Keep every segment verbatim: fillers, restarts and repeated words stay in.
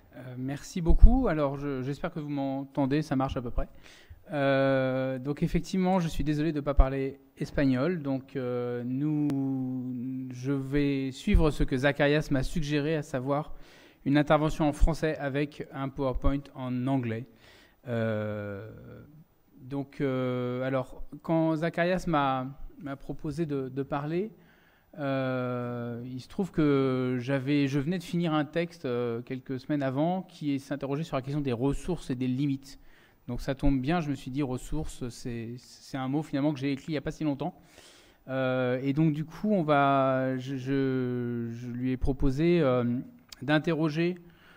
Euh, merci beaucoup. Alors, je- j'espère que vous m'entendez, ça marche à peu près. Euh, donc, effectivement, je suis désolé de ne pas parler espagnol. Donc, euh, nous, je vais suivre ce que Zacharias m'a suggéré, à savoir une intervention en français avec un PowerPoint en anglais. Euh, donc, euh, alors, quand Zacharias m'a m'a proposé de, de parler, euh, il se trouve que j'avais, je venais de finir un texte euh, quelques semaines avant qui s'interrogeait sur la question des ressources et des limites. Donc ça tombe bien, je me suis dit ressources, c'est, c'est un mot finalement que j'ai écrit il n'y a pas si longtemps. Euh, et donc du coup, on va, je, je- je lui ai proposé euh, d'interroger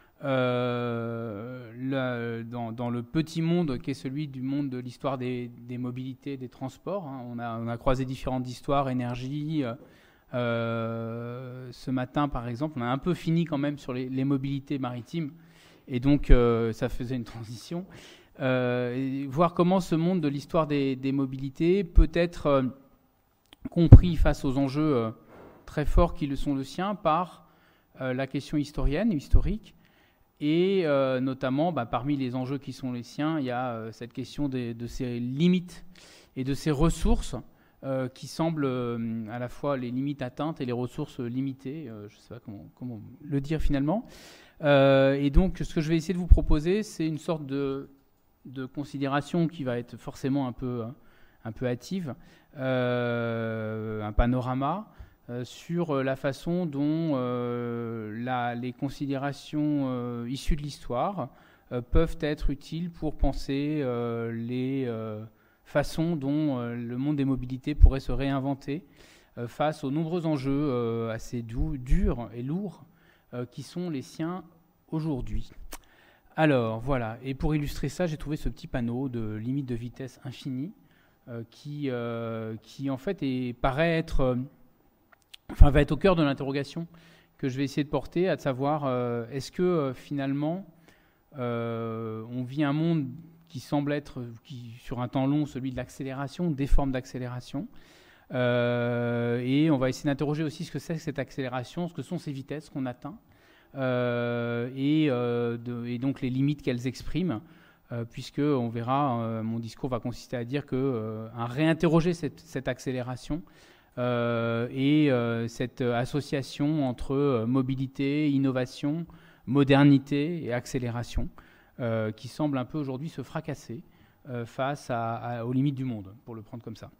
euh, la- dans, dans le petit monde qui est celui du monde de l'histoire des, des mobilités, des transports, hein. On a, on a croisé différentes histoires, énergie. euh, euh, ce matin, par exemple, on a un peu fini quand même sur les, les mobilités maritimes, et donc euh, ça faisait une transition. Euh, et voir comment ce monde de l'histoire des, des mobilités peut être euh, compris face aux enjeux euh, très forts qui le sont le sien par euh, la question historienne, historique, et euh, notamment bah, parmi les enjeux qui sont les siens, il y a euh, cette question des- de ces limites et de ces ressources euh, qui semblent euh, à la fois les limites atteintes et les ressources limitées. Euh, je ne sais pas comment, comment le dire finalement. Euh, et donc, ce que je vais essayer de vous proposer, c'est une sorte de, de considération qui va être forcément un peu, un peu hâtive, euh, un panorama euh, sur la façon dont euh, la- les considérations euh, issues de l'histoire euh, peuvent être utiles pour penser euh, les euh, façons dont euh, le monde des mobilités pourrait se réinventer euh, face aux nombreux enjeux euh, assez dou- durs et lourds euh, qui sont les siens aujourd'hui. Alors voilà, et pour illustrer ça, j'ai trouvé ce petit panneau de limite de vitesse infinie euh, qui, euh, qui en fait est, paraît être, euh, enfin va être au cœur de l'interrogation que je vais essayer de porter, à savoir euh, est-ce que euh, finalement euh, on vit un monde qui semble être qui, sur un temps long celui de l'accélération, des formes d'accélération, euh, et on va essayer d'interroger aussi ce que c'est que cette accélération, ce que sont ces vitesses qu'on atteint, euh, et, euh, de- et donc les limites qu'elles expriment, euh, puisque on verra, euh, mon discours va consister à dire que euh, à réinterroger cette, cette accélération euh, et euh, cette association entre euh, mobilité, innovation, modernité et accélération, euh, qui semble un peu aujourd'hui se fracasser euh, face à- à- aux limites du monde, pour le prendre comme ça.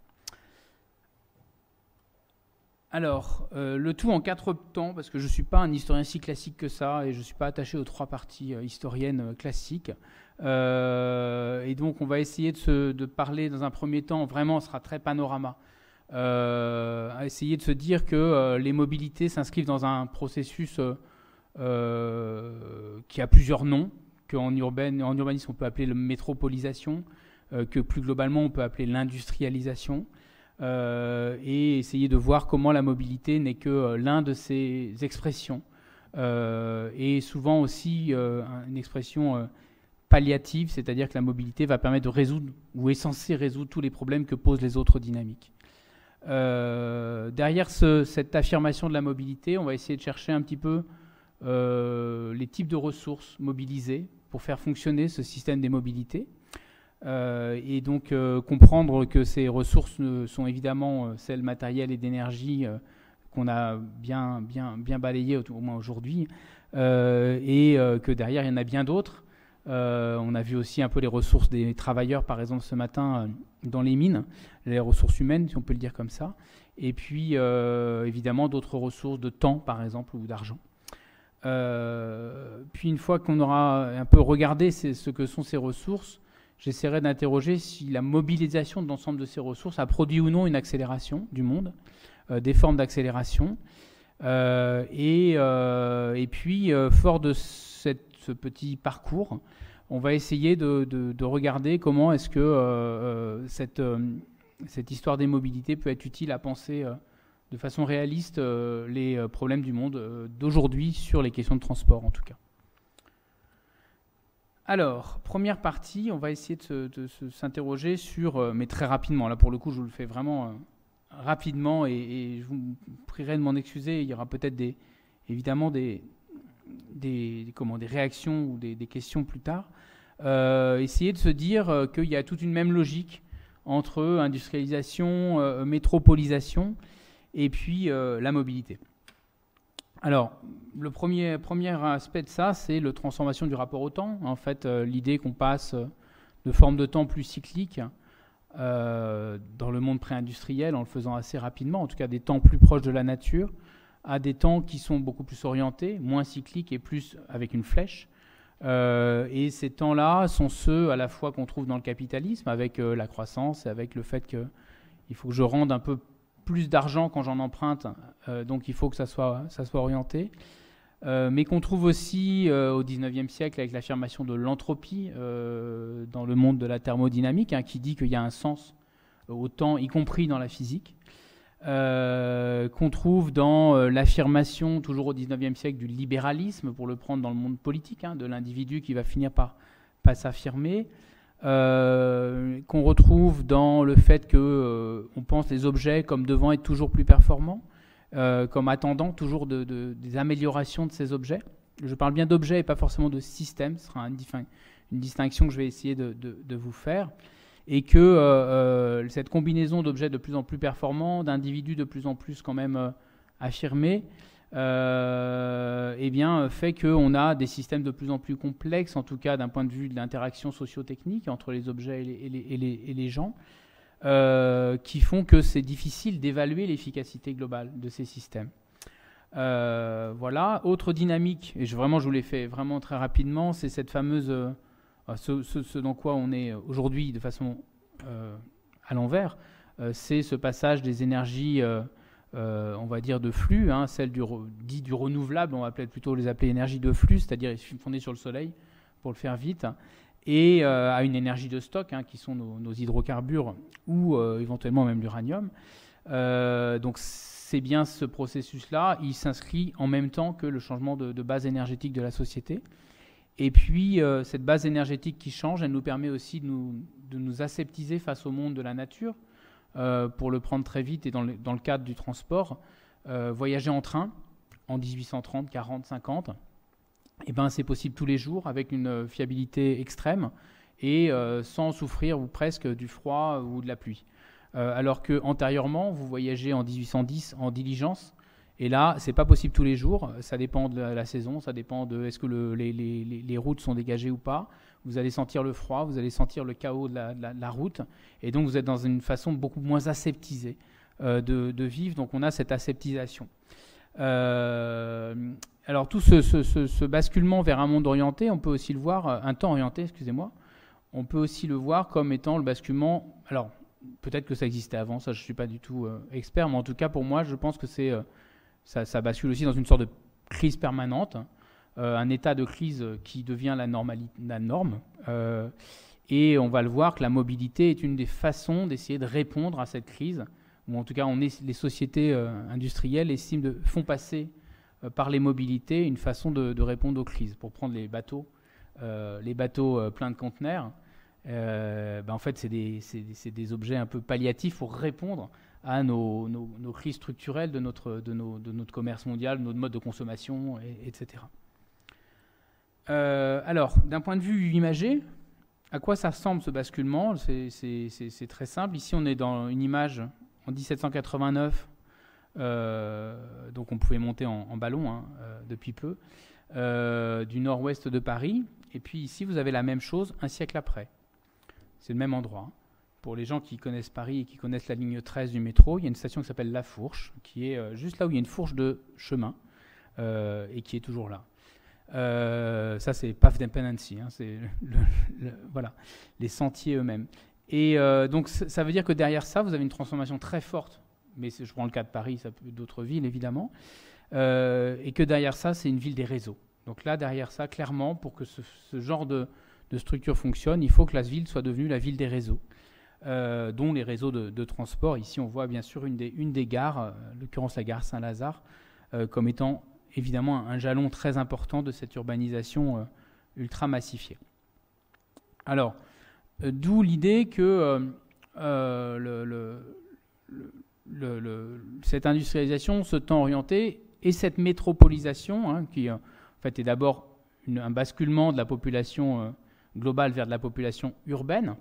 Alors, euh, le tout en quatre temps, parce que je ne suis pas un historien si classique que ça, et je ne suis pas attaché aux trois parties euh, historiennes euh, classiques. Euh, et donc, on va essayer de, se, de parler dans un premier temps, vraiment, ce sera très panorama, euh, à essayer de se dire que euh, les mobilités s'inscrivent dans un processus euh, euh, qui a plusieurs noms, qu'en urbaine, en urbanisme on peut appeler la métropolisation, euh, que plus globalement on peut appeler l'industrialisation, euh, et essayer de voir comment la mobilité n'est que euh, l'un de ces expressions, euh, et souvent aussi euh, une expression euh, palliative, c'est-à-dire que la mobilité va permettre de résoudre ou est censée résoudre tous les problèmes que posent les autres dynamiques. Euh, derrière ce, cette affirmation de la mobilité, on va essayer de chercher un petit peu euh, les types de ressources mobilisées pour faire fonctionner ce système des mobilités. Euh, et donc euh, comprendre que ces ressources euh, sont évidemment euh, celles matérielles et d'énergie euh, qu'on a bien, bien, bien balayées au, au moins aujourd'hui, euh, et euh, que derrière il y en a bien d'autres. Euh, on a vu aussi un peu les ressources des travailleurs, par exemple ce matin, euh, dans les mines, les ressources humaines, si on peut le dire comme ça, et puis euh, évidemment d'autres ressources de temps, par exemple, ou d'argent. Euh, puis une fois qu'on aura un peu regardé ce que sont ces ressources, j'essaierai d'interroger si la mobilisation de l'ensemble de ces ressources a produit ou non une accélération du monde, euh, des formes d'accélération. Euh, et, euh, et puis, euh, fort de cette, ce petit parcours, on va essayer de, de, de regarder comment est-ce que euh, euh, cette, euh, cette histoire des mobilités peut être utile à penser euh, de façon réaliste euh, les euh, problèmes du monde euh, d'aujourd'hui sur les questions de transport en tout cas. Alors, première partie, on va essayer de, se, de se, s'interroger sur, euh, mais très rapidement, là pour le coup je vous le fais vraiment euh, rapidement, et, et je vous prierai de m'en excuser, il y aura peut-être des, évidemment des, des, comment, des réactions ou des, des questions plus tard, euh, essayer de se dire euh, qu'il y a toute une même logique entre industrialisation, euh, métropolisation et puis euh, la mobilité. Alors, le premier, premier aspect de ça, c'est la transformation du rapport au temps. En fait, euh, l'idée qu'on passe de formes de temps plus cycliques euh, dans le monde pré-industriel, en le faisant assez rapidement, en tout cas des temps plus proches de la nature, à des temps qui sont beaucoup plus orientés, moins cycliques et plus avec une flèche. Euh, et ces temps-là sont ceux à la fois qu'on trouve dans le capitalisme, avec euh, la croissance et avec le fait qu'il faut que je rende un peu plus d'argent quand j'en emprunte, euh, donc il faut que ça soit, ça soit orienté. Euh, mais qu'on trouve aussi euh, au dix-neuvième siècle avec l'affirmation de l'entropie euh, dans le monde de la thermodynamique, hein, qui dit qu'il y a un sens au temps, y compris dans la physique. Euh, qu'on trouve dans euh, l'affirmation, toujours au dix-neuvième siècle, du libéralisme, pour le prendre dans le monde politique, hein, de l'individu qui va finir par, par s'affirmer. Euh, qu'on retrouve dans le fait qu'on euh, pense les objets comme devant être toujours plus performants, euh, comme attendant toujours de, de, des améliorations de ces objets. Je parle bien d'objets et pas forcément de système, ce sera une, une distinction que je vais essayer de, de, de vous faire, et que euh, euh, cette combinaison d'objets de plus en plus performants, d'individus de plus en plus quand même euh, affirmés, Euh, eh bien, fait qu'on a des systèmes de plus en plus complexes, en tout cas d'un point de vue de l'interaction socio-technique entre les objets et les, et les, et les, et les gens, euh, qui font que c'est difficile d'évaluer l'efficacité globale de ces systèmes. Euh, voilà. Autre dynamique, et je, vraiment je vous l'ai fait vraiment très rapidement, c'est cette fameuse, euh, ce, ce, ce dans quoi on est aujourd'hui de façon euh, à l'envers, euh, c'est ce passage des énergies euh, Euh, on va dire de flux, hein, celle du, dit du renouvelable, on va plutôt les appeler énergie de flux, c'est-à-dire fondées sur le soleil, pour le faire vite, et euh, à une énergie de stock, hein, qui sont nos, nos hydrocarbures ou euh, éventuellement même l'uranium. Euh, donc c'est bien ce processus-là, il s'inscrit en même temps que le changement de, de base énergétique de la société. Et puis euh, cette base énergétique qui change, elle nous permet aussi de nous, de nous aseptiser face au monde de la nature. Euh, pour le prendre très vite et dans le, dans le cadre du transport, euh, voyager en train en dix-huit cent trente, quarante, cinquante, eh ben, c'est possible tous les jours avec une fiabilité extrême et euh, sans souffrir ou presque du froid ou de la pluie. Euh, alors qu'antérieurement, vous voyagez en dix-huit cent dix en diligence et là, c'est pas possible tous les jours, ça dépend de la, la saison, ça dépend de est-ce que le, les, les, les routes sont dégagées ou pas. Vous allez sentir le froid, vous allez sentir le chaos de la, de la, de la route, et donc vous êtes dans une façon beaucoup moins aseptisée euh, de, de vivre, donc on a cette aseptisation. Euh, alors tout ce, ce, ce, ce basculement vers un monde orienté, on peut aussi le voir, un temps orienté, excusez-moi, on peut aussi le voir comme étant le basculement, alors peut-être que ça existait avant, ça je ne suis pas du tout euh, expert, mais en tout cas pour moi je pense que c'est, euh, ça, ça bascule aussi dans une sorte de crise permanente, Euh, un état de crise qui devient la, normalité, la norme. Euh, et on va le voir que la mobilité est une des façons d'essayer de répondre à cette crise, ou en tout cas on est, les sociétés euh, industrielles estiment de, font passer euh, par les mobilités une façon de, de répondre aux crises. Pour prendre les bateaux, euh, les bateaux euh, pleins de conteneurs, euh, ben en fait c'est des, c'est, c'est des objets un peu palliatifs pour répondre à nos, nos, nos crises structurelles de notre, de, nos, de notre commerce mondial, de notre mode de consommation, et, etc. Euh, alors, d'un point de vue imagé, à quoi ça ressemble ce basculement ? c'est, c'est, c'est, c'est très simple. Ici, on est dans une image en dix-sept cent quatre-vingt-neuf, euh, donc on pouvait monter en, en ballon hein, euh, depuis peu, euh, du nord-ouest de Paris. Et puis ici, vous avez la même chose un siècle après. C'est le même endroit. Pour les gens qui connaissent Paris et qui connaissent la ligne treize du métro, il y a une station qui s'appelle La Fourche, qui est euh, juste là où il y a une fourche de chemin, euh, et qui est toujours là. Euh, ça, c'est Path Dependency, hein, c'est le, le, voilà, les sentiers eux-mêmes. Et euh, donc, ça veut dire que derrière ça, vous avez une transformation très forte, mais je prends le cas de Paris, ça peut d'autres villes, évidemment, euh, et que derrière ça, c'est une ville des réseaux. Donc là, derrière ça, clairement, pour que ce, ce genre de, de structure fonctionne, il faut que la ville soit devenue la ville des réseaux, euh, dont les réseaux de, de transport. Ici, on voit bien sûr une des, une des gares, en l'occurrence la gare Saint-Lazare, euh, comme étant évidemment un jalon très important de cette urbanisation euh, ultra massifiée. Alors, euh, d'où l'idée que euh, euh, le, le, le, le, cette industrialisation, ce temps orienté et cette métropolisation, hein, qui, euh, fait, est d'abord une, un basculement de la population euh, globale vers de la population urbaine.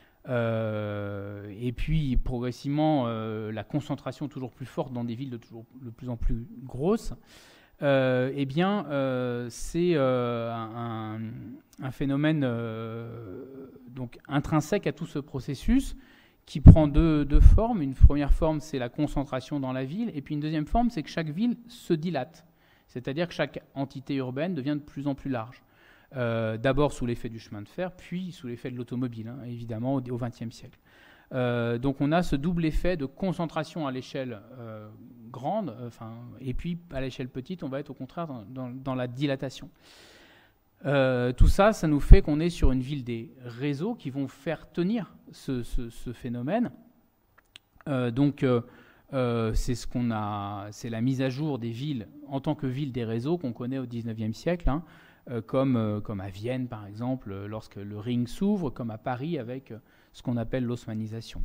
Euh, et puis, progressivement, euh, la concentration toujours plus forte dans des villes de, toujours, de plus en plus grosses. Euh, eh bien, euh, c'est euh, un, un phénomène euh, donc intrinsèque à tout ce processus qui prend deux, deux formes. Une première forme, c'est la concentration dans la ville, et puis une deuxième forme, c'est que chaque ville se dilate, c'est-à-dire que chaque entité urbaine devient de plus en plus large. Euh, d'abord sous l'effet du chemin de fer, puis sous l'effet de l'automobile, hein, évidemment, au vingtième siècle. Euh, donc on a ce double effet de concentration à l'échelle euh, grande, enfin, et puis à l'échelle petite, on va être au contraire dans, dans, dans la dilatation. Euh, tout ça, ça nous fait qu'on est sur une ville des réseaux qui vont faire tenir ce, ce, ce phénomène. Euh, donc euh, euh, c'est ce qu'on a, c'est la mise à jour des villes en tant que ville des réseaux qu'on connaît au dix-neuvième siècle, hein, euh, comme, euh, comme à Vienne par exemple, lorsque le Ring s'ouvre, comme à Paris avec ce qu'on appelle l'osmanisation.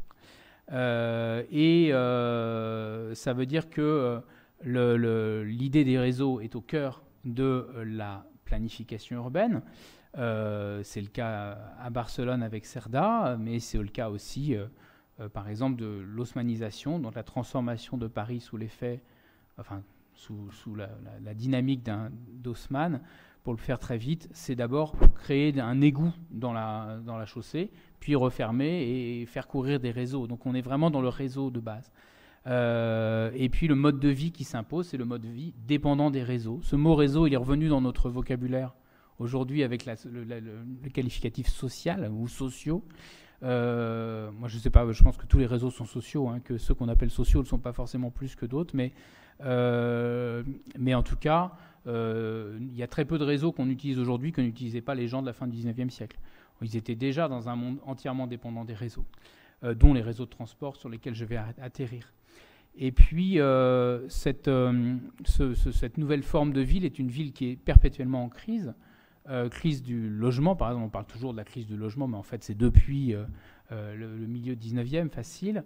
Euh, et euh, ça veut dire que le, le, l'idée des réseaux est au cœur de la planification urbaine. Euh, c'est le cas à Barcelone avec Cerdà, mais c'est le cas aussi, euh, euh, par exemple, de l'osmanisation, donc la transformation de Paris sous l'effet, enfin, sous, sous la, la, la dynamique d'un, d'Haussmann. Pour le faire très vite, c'est d'abord créer un égout dans la, dans la chaussée, puis refermer et faire courir des réseaux. Donc on est vraiment dans le réseau de base. Euh, et puis le mode de vie qui s'impose, c'est le mode de vie dépendant des réseaux. Ce mot réseau, il est revenu dans notre vocabulaire aujourd'hui avec la, le, le, le qualificatif social ou sociaux. Euh, moi je ne sais pas, je pense que tous les réseaux sont sociaux, hein, que ceux qu'on appelle sociaux ne sont pas forcément plus que d'autres, mais, euh, mais en tout cas, euh, il y a très peu de réseaux qu'on utilise aujourd'hui que n'utilisaient pas les gens de la fin du dix-neuvième siècle. Ils étaient déjà dans un monde entièrement dépendant des réseaux, euh, dont les réseaux de transport sur lesquels je vais atterrir. Et puis, euh, cette, euh, ce, ce, cette nouvelle forme de ville est une ville qui est perpétuellement en crise. Euh, crise du logement, par exemple, on parle toujours de la crise du logement, mais en fait, c'est depuis euh, euh, le, le milieu dix-neuvième, facile.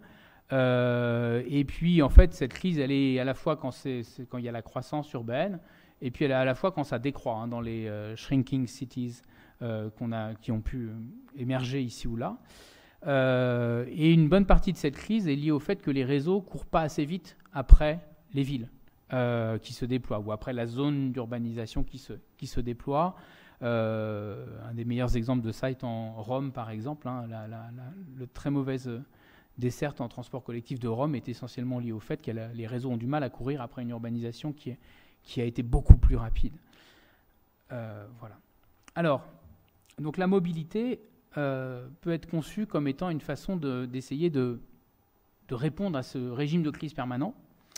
Euh, et puis, en fait, cette crise, elle est à la fois quand, c'est, c'est, quand il y a la croissance urbaine, et puis elle est à la fois quand ça décroît, hein, dans les euh, shrinking cities euh, qu'on a, qui ont pu euh, émerger ici ou là. Euh, et une bonne partie de cette crise est liée au fait que les réseaux ne courent pas assez vite après les villes euh, qui se déploient, ou après la zone d'urbanisation qui se, qui se déploie. Euh, un des meilleurs exemples de ça est en Rome, par exemple. Hein, la, la, la, le très mauvaise desserte en transport collectif de Rome est essentiellement liée au fait que les réseaux ont du mal à courir après une urbanisation qui, est, qui a été beaucoup plus rapide. Euh, voilà. Alors, donc la mobilité euh, peut être conçue comme étant une façon de, d'essayer de, de répondre à ce régime de crise permanent.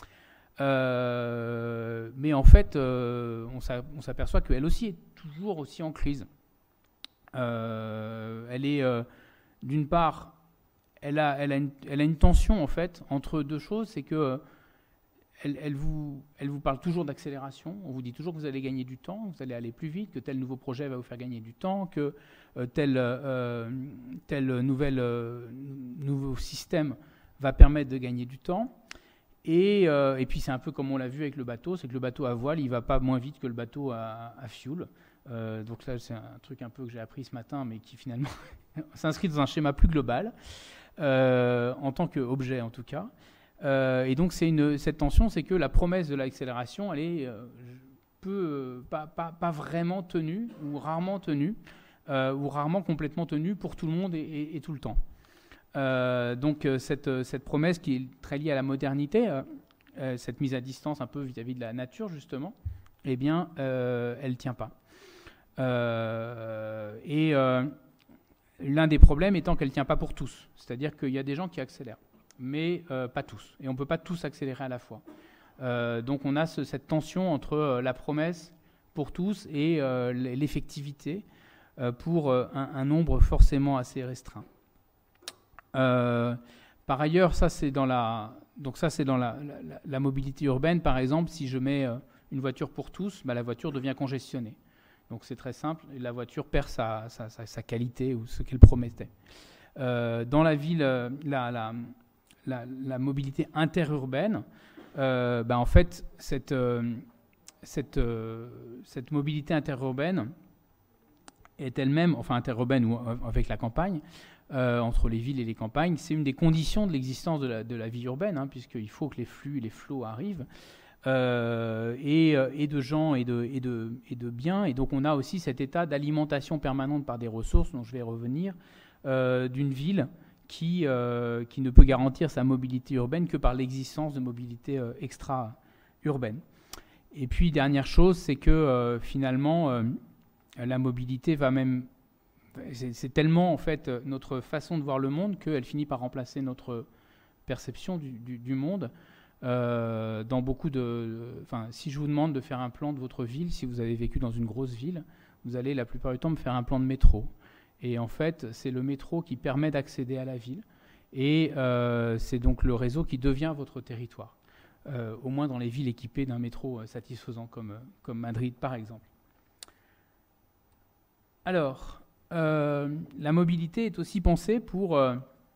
Euh, mais en fait, euh, on, s'a, on s'aperçoit qu'elle aussi est toujours aussi en crise. Euh, elle est, euh, d'une part, elle a, elle, a une, elle a une tension en fait entre deux choses, c'est que euh, elle, elle, vous, elle vous parle toujours d'accélération. On vous dit toujours que vous allez gagner du temps, vous allez aller plus vite, que tel nouveau projet va vous faire gagner du temps, que euh, tel, euh, tel nouvel, euh, nouveau système va permettre de gagner du temps. Et, euh, et puis c'est un peu comme on l'a vu avec le bateau, c'est que le bateau à voile, il ne va pas moins vite que le bateau à, à fuel. Euh, donc là, c'est un truc un peu que j'ai appris ce matin, mais qui finalement s'inscrit dans un schéma plus global, euh, en tant qu'objet en tout cas. Euh, et donc c'est une, cette tension, c'est que la promesse de l'accélération, elle est euh, peu, euh, pas, pas, pas vraiment tenue, ou rarement tenue, euh, ou rarement complètement tenue pour tout le monde et, et, et tout le temps. Euh, donc euh, cette, cette promesse qui est très liée à la modernité, euh, euh, cette mise à distance un peu vis-à-vis de la nature justement, eh bien, euh, elle ne tient pas. Euh, et euh, l'un des problèmes étant qu'elle ne tient pas pour tous. C'est-à-dire qu'il y a des gens qui accélèrent, mais euh, pas tous. Et on ne peut pas tous accélérer à la fois. Euh, donc on a ce, cette tension entre euh, la promesse pour tous et euh, l'effectivité euh, pour euh, un, un nombre forcément assez restreint. Euh, par ailleurs, ça c'est dans la, donc ça c'est dans la, la, la mobilité urbaine. Par exemple, si je mets euh, une voiture pour tous, bah, la voiture devient congestionnée. Donc c'est très simple, et la voiture perd sa, sa, sa, sa qualité ou ce qu'elle promettait. Euh, dans la ville, la, la, la, la mobilité interurbaine, euh, bah, en fait, cette, euh, cette, euh, cette mobilité interurbaine est elle-même, enfin interurbaine ou avec la campagne, euh, entre les villes et les campagnes, c'est une des conditions de l'existence de la, de la vie urbaine, hein, puisqu'il faut que les flux, les flots arrivent, euh, et, et de gens et de, et, de, et de biens. Et donc on a aussi cet état d'alimentation permanente par des ressources, dont je vais revenir, euh, d'une ville qui, euh, qui ne peut garantir sa mobilité urbaine que par l'existence de mobilité euh, extra-urbaine. Et puis, dernière chose, c'est que euh, finalement, euh, la mobilité va même... C'est, c'est tellement, en fait, notre façon de voir le monde qu'elle finit par remplacer notre perception du, du, du monde. Euh, dans beaucoup de... Enfin, si je vous demande de faire un plan de votre ville, si vous avez vécu dans une grosse ville, vous allez la plupart du temps me faire un plan de métro. Et en fait, c'est le métro qui permet d'accéder à la ville. Et euh, c'est donc le réseau qui devient votre territoire. Euh, au moins dans les villes équipées d'un métro euh, satisfaisant comme, euh, comme Madrid, par exemple. Alors, euh, la mobilité est aussi pensée pour... Euh,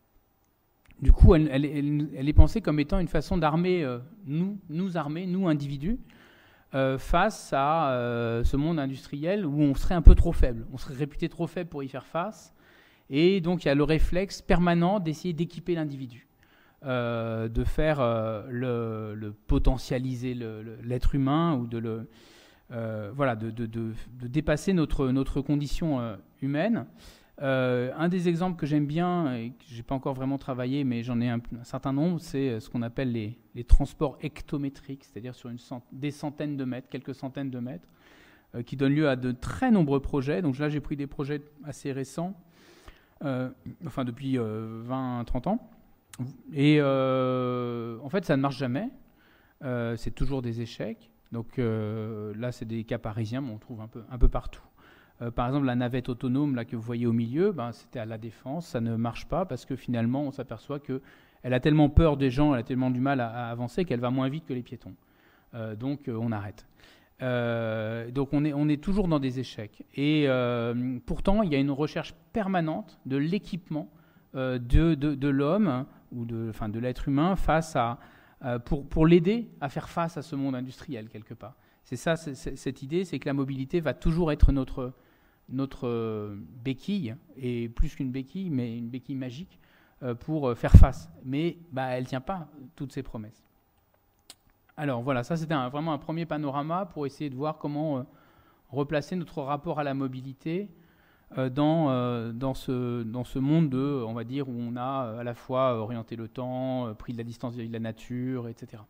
du coup, elle, elle, elle, elle est pensée comme étant une façon d'armer, euh, nous, nous armer, nous individus, euh, face à euh, ce monde industriel où on serait un peu trop faible. On serait réputé trop faible pour y faire face. Et donc, il y a le réflexe permanent d'essayer d'équiper l'individu. Euh, de faire euh, le, le potentialiser le, le, l'être humain ou de le euh, voilà de, de, de, de dépasser notre, notre condition euh, humaine. Euh, un des exemples que j'aime bien et que j'ai pas encore vraiment travaillé, mais j'en ai un, un certain nombre, c'est ce qu'on appelle les, les transports hectométriques, c'est-à-dire sur une cent, des centaines de mètres, quelques centaines de mètres, euh, qui donnent lieu à de très nombreux projets. Donc là, j'ai pris des projets assez récents, euh, enfin depuis euh, vingt à trente ans. Et euh, en fait, ça ne marche jamais. Euh, c'est toujours des échecs. Donc euh, là, c'est des cas parisiens, mais on trouve un peu, un peu partout. Euh, par exemple, la navette autonome là, que vous voyez au milieu, ben, c'était à La Défense. Ça ne marche pas parce que finalement, on s'aperçoit qu'elle a tellement peur des gens, elle a tellement du mal à, à avancer qu'elle va moins vite que les piétons. Euh, donc, euh, on arrête. Euh, donc, on est, on est toujours dans des échecs. Et euh, pourtant, il y a une recherche permanente de l'équipement euh, de, de, de l'homme ou de, enfin, de l'être humain face à, euh, pour, pour l'aider à faire face à ce monde industriel, quelque part. C'est ça, c'est, c'est, cette idée, c'est que la mobilité va toujours être notre, notre euh, béquille, et plus qu'une béquille, mais une béquille magique, euh, pour euh, faire face. Mais bah, elle ne tient pas toutes ses promesses. Alors voilà, ça c'était un, vraiment un premier panorama pour essayer de voir comment euh, replacer notre rapport à la mobilité Euh, dans, euh, dans, ce, dans ce monde de, on va dire, où on a euh, à la fois orienté le temps, euh, pris de la distance vis-à-vis de la nature, et cetera.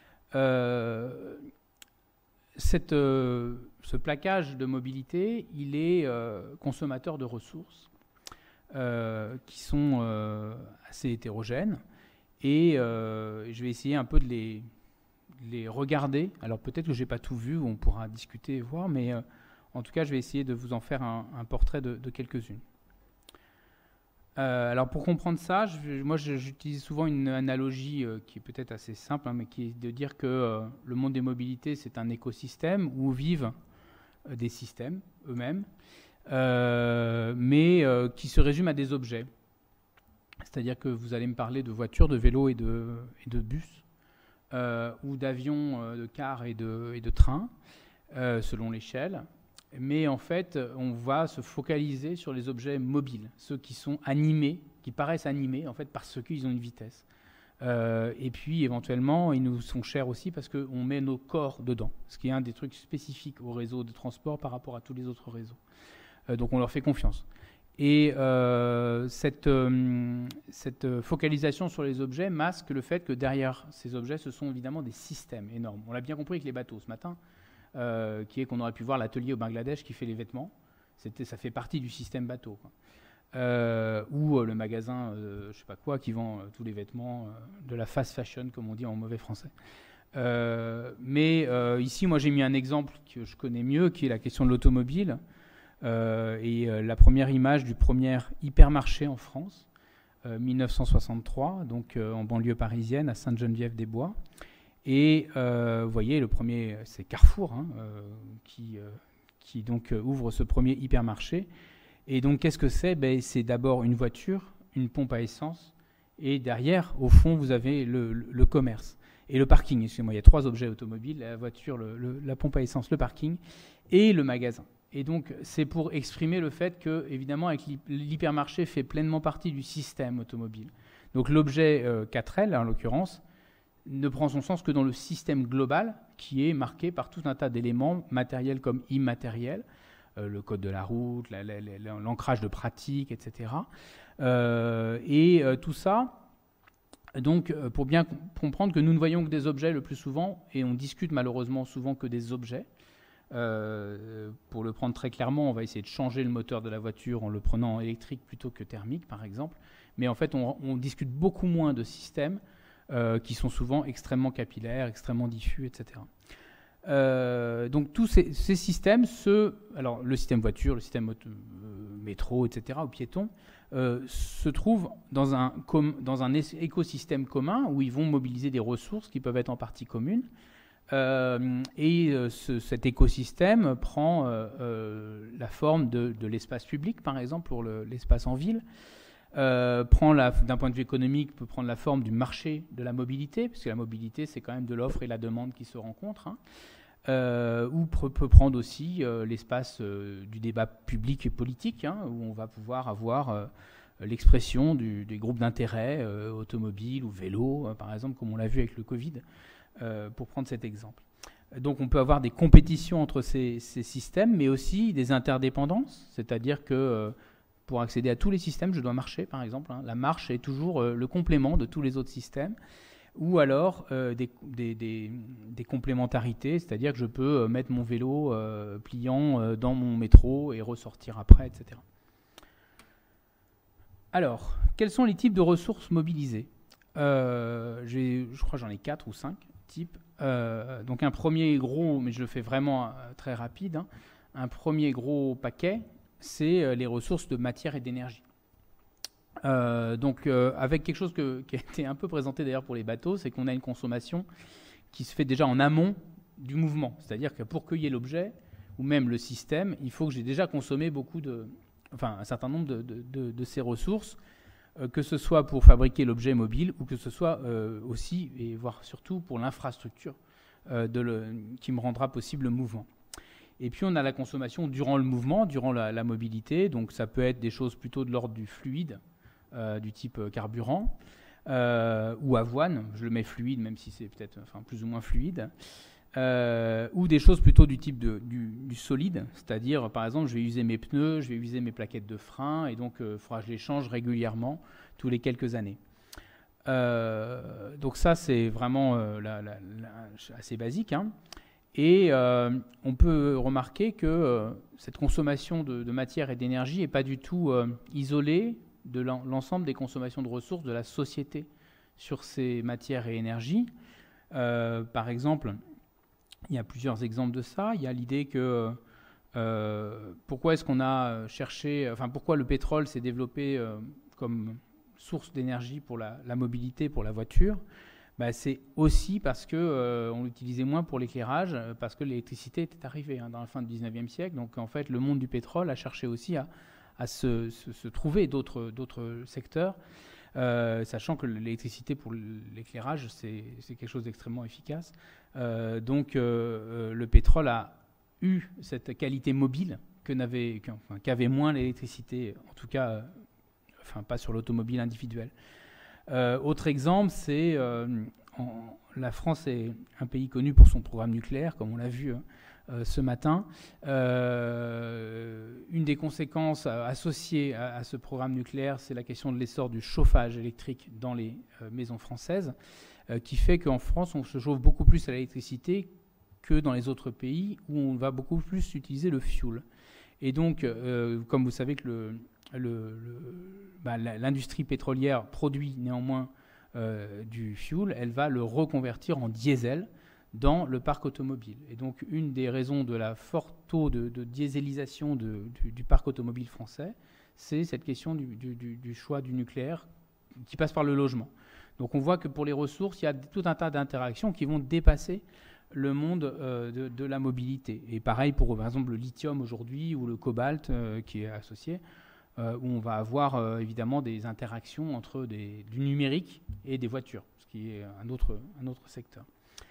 Euh, cette, euh, ce plaquage de mobilité, il est euh, consommateur de ressources euh, qui sont euh, assez hétérogènes, et euh, je vais essayer un peu de les, de les regarder. Alors peut-être que je n'ai pas tout vu, on pourra discuter et voir, mais... Euh, En tout cas, je vais essayer de vous en faire un, un portrait de, de quelques-unes. Euh, alors, pour comprendre ça, je, moi, je, j'utilise souvent une analogie euh, qui est peut-être assez simple, hein, mais qui est de dire que euh, le monde des mobilités, c'est un écosystème où vivent euh, des systèmes eux-mêmes, euh, mais euh, qui se résument à des objets. C'est-à-dire que vous allez me parler de voitures, de vélos et de, et de bus, euh, ou d'avions, euh, de cars et de, et de trains, euh, selon l'échelle. Mais en fait, on va se focaliser sur les objets mobiles, ceux qui sont animés, qui paraissent animés, en fait, parce qu'ils ont une vitesse. Euh, et puis, éventuellement, ils nous sont chers aussi parce qu'on met nos corps dedans, ce qui est un des trucs spécifiques au réseau de transport par rapport à tous les autres réseaux. Euh, donc, on leur fait confiance. Et euh, cette, euh, cette focalisation sur les objets masque le fait que derrière ces objets, ce sont évidemment des systèmes énormes. On l'a bien compris avec les bateaux ce matin. Euh, qui est qu'on aurait pu voir l'atelier au Bangladesh qui fait les vêtements. C'était, ça fait partie du système bateau. Quoi. Euh, ou euh, le magasin, euh, je sais pas quoi, qui vend euh, tous les vêtements, euh, de la fast fashion, comme on dit en mauvais français. Euh, mais euh, ici, moi, j'ai mis un exemple que je connais mieux, qui est la question de l'automobile. Euh, et euh, la première image du premier hypermarché en France, euh, mille neuf cent soixante-trois, donc euh, en banlieue parisienne, à Sainte-Geneviève-des-Bois. Et euh, vous voyez, le premier, c'est Carrefour, hein, euh, qui, euh, qui donc euh, ouvre ce premier hypermarché. Et donc, qu'est-ce que c'est ? Ben, c'est d'abord une voiture, une pompe à essence, et derrière, au fond, vous avez le, le, le commerce. et le parking, excusez-moi, il y a trois objets automobiles, la voiture, le, le, la pompe à essence, le parking et le magasin. Et donc, c'est pour exprimer le fait que, évidemment, avec l'hypermarché fait pleinement partie du système automobile. Donc, l'objet euh, quatre L, en l'occurrence, ne prend son sens que dans le système global qui est marqué par tout un tas d'éléments matériels comme immatériels, euh, le code de la route, la, la, la, l'ancrage de pratique, et cetera. Euh, et euh, tout ça, donc, euh, pour bien comprendre que nous ne voyons que des objets le plus souvent, et on discute malheureusement souvent que des objets. Euh, pour le prendre très clairement, on va essayer de changer le moteur de la voiture en le prenant électrique plutôt que thermique, par exemple. Mais en fait, on, on discute beaucoup moins de systèmes euh, qui sont souvent extrêmement capillaires, extrêmement diffus, et cetera. Euh, donc tous ces, ces systèmes, ce, alors le système voiture, le système auto, euh, métro, et cetera, ou piéton, euh, se trouvent dans un, com, dans un écosystème commun où ils vont mobiliser des ressources qui peuvent être en partie communes. Euh, et euh, ce, cet écosystème prend euh, euh, la forme de, de l'espace public, par exemple, pour le, l'espace en ville. Euh, prend la, d'un point de vue économique, peut prendre la forme du marché de la mobilité, puisque la mobilité, c'est quand même de l'offre et la demande qui se rencontrent. Hein. Euh, ou peut, peut prendre aussi euh, l'espace euh, du débat public et politique, hein, où on va pouvoir avoir euh, l'expression du, des groupes d'intérêt euh, automobiles ou vélos, euh, par exemple, comme on l'a vu avec le Covid. Euh, pour prendre cet exemple. Donc on peut avoir des compétitions entre ces, ces systèmes, mais aussi des interdépendances, c'est-à-dire que euh, pour accéder à tous les systèmes, je dois marcher, par exemple. Hein. La marche est toujours euh, le complément de tous les autres systèmes, ou alors euh, des, des, des, des complémentarités, c'est-à-dire que je peux euh, mettre mon vélo euh, pliant euh, dans mon métro et ressortir après, et cetera. Alors, quels sont les types de ressources mobilisées ? euh, j'ai, Je crois que j'en ai quatre ou cinq. Type. Euh, donc un premier gros, mais je le fais vraiment euh, très rapide, hein, un premier gros paquet, c'est euh, les ressources de matière et d'énergie. Euh, donc euh, avec quelque chose que, qui a été un peu présenté d'ailleurs pour les bateaux, c'est qu'on a une consommation qui se fait déjà en amont du mouvement. C'est-à-dire que pour cueillir l'objet, ou même le système, il faut que j'ai déjà consommé beaucoup de, enfin un certain nombre de, de, de, de ces ressources, que ce soit pour fabriquer l'objet mobile ou que ce soit euh, aussi, et voire surtout, pour l'infrastructure euh, de le, qui me rendra possible le mouvement. Et puis on a la consommation durant le mouvement, durant la, la mobilité, donc ça peut être des choses plutôt de l'ordre du fluide, euh, du type carburant, euh, ou avoine, je le mets fluide même si c'est peut-être enfin, plus ou moins fluide, euh, ou des choses plutôt du type de, du, du solide, c'est-à-dire par exemple je vais user mes pneus, je vais user mes plaquettes de frein, et donc il euh, faudra que je les change régulièrement tous les quelques années. Euh, donc ça c'est vraiment euh, la, la, la, assez basique, hein. Et euh, on peut remarquer que euh, cette consommation de, de matière et d'énergie n'est pas du tout euh, isolée de l'ensemble des consommations de ressources de la société sur ces matières et énergies. Euh, par exemple, il y a plusieurs exemples de ça. Il y a l'idée que euh, pourquoi est-ce qu'on a cherché, enfin pourquoi le pétrole s'est développé euh, comme source d'énergie pour la, la mobilité, pour la voiture. Bah, c'est aussi parce qu'on euh, l'utilisait moins pour l'éclairage, parce que l'électricité était arrivée hein, dans la fin du dix-neuvième siècle. Donc en fait, le monde du pétrole a cherché aussi à, à se, se, se trouver d'autres, d'autres secteurs, euh, sachant que l'électricité pour l'éclairage, c'est, c'est quelque chose d'extrêmement efficace. Euh, donc euh, le pétrole a eu cette qualité mobile que n'avait, enfin, qu'avait moins l'électricité, en tout cas, euh, enfin pas sur l'automobile individuelle. Euh, autre exemple, c'est euh, en, la France est un pays connu pour son programme nucléaire, comme on l'a vu euh, ce matin. Euh, une des conséquences associées à, à ce programme nucléaire, c'est la question de l'essor du chauffage électrique dans les euh, maisons françaises, euh, qui fait qu'en France, on se chauffe beaucoup plus à l'électricité que dans les autres pays où on va beaucoup plus utiliser le fioul. Et donc, euh, comme vous savez que le Le, le, bah, l'industrie pétrolière produit néanmoins euh, du fuel, elle va le reconvertir en diesel dans le parc automobile. Et donc une des raisons de la forte taux de, de dieselisation de, du, du parc automobile français, c'est cette question du, du, du choix du nucléaire qui passe par le logement. Donc on voit que pour les ressources, il y a tout un tas d'interactions qui vont dépasser le monde euh, de, de la mobilité. Et pareil pour par exemple le lithium aujourd'hui ou le cobalt euh, qui est associé. euh, où on va avoir euh, évidemment des interactions entre des, du numérique et des voitures, ce qui est un autre, un autre secteur.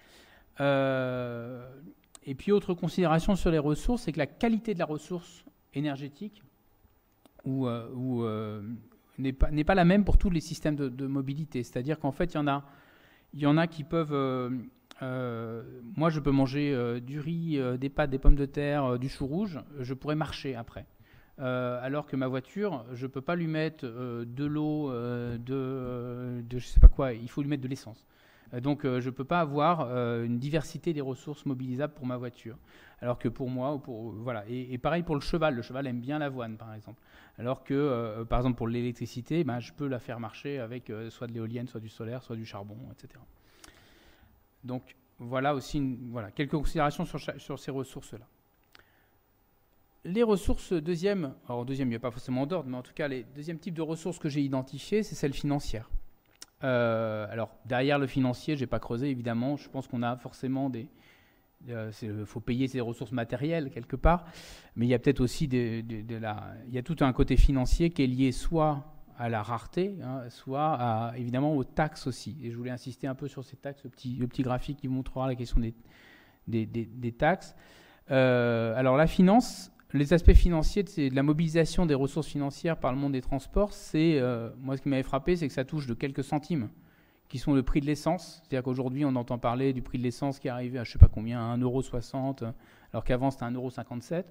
Euh, et puis autre considération sur les ressources, c'est que la qualité de la ressource énergétique ou, euh, ou, euh, n'est pas, n'est pas la même pour tous les systèmes de, de mobilité. C'est-à-dire qu'en fait, il y en a, il y en a qui peuvent... Euh, euh, moi, je peux manger euh, du riz, euh, des pâtes, des pommes de terre, euh, du chou rouge. Je pourrais marcher après. Euh, alors que ma voiture, je ne peux pas lui mettre euh, de l'eau, euh, de, de je sais pas quoi. Il faut lui mettre de l'essence. Euh, donc, euh, je ne peux pas avoir euh, une diversité des ressources mobilisables pour ma voiture. Alors que pour moi, pour, voilà. Et, et pareil pour le cheval. Le cheval aime bien l'avoine, par exemple. Alors que, euh, par exemple, pour l'électricité, ben, je peux la faire marcher avec euh, soit de l'éolienne, soit du solaire, soit du charbon, et cetera. Donc, voilà aussi une, voilà, quelques considérations sur, sur ces ressources-là. Les ressources, deuxième, alors deuxième, il n'y a pas forcément d'ordre, mais en tout cas, les deuxième type de ressources que j'ai identifiées, c'est celles financières. Euh, alors, derrière le financier, je n'ai pas creusé, évidemment. Je pense qu'on a forcément des... Il euh, faut payer ses ressources matérielles, quelque part. Mais il y a peut-être aussi des, des, de la... Il y a tout un côté financier qui est lié soit à la rareté, hein, soit à, évidemment aux taxes aussi. Et je voulais insister un peu sur ces taxes, le petit, le petit graphique qui vous montrera la question des, des, des, des taxes. Euh, alors, la finance... Les aspects financiers, c'est de la mobilisation des ressources financières par le monde des transports. C'est, euh, moi, ce qui m'avait frappé, c'est que ça touche de quelques centimes, qui sont le prix de l'essence. C'est-à-dire qu'aujourd'hui, on entend parler du prix de l'essence qui est arrivé à je ne sais pas combien, à un euro soixante, alors qu'avant, c'était un euro cinquante-sept.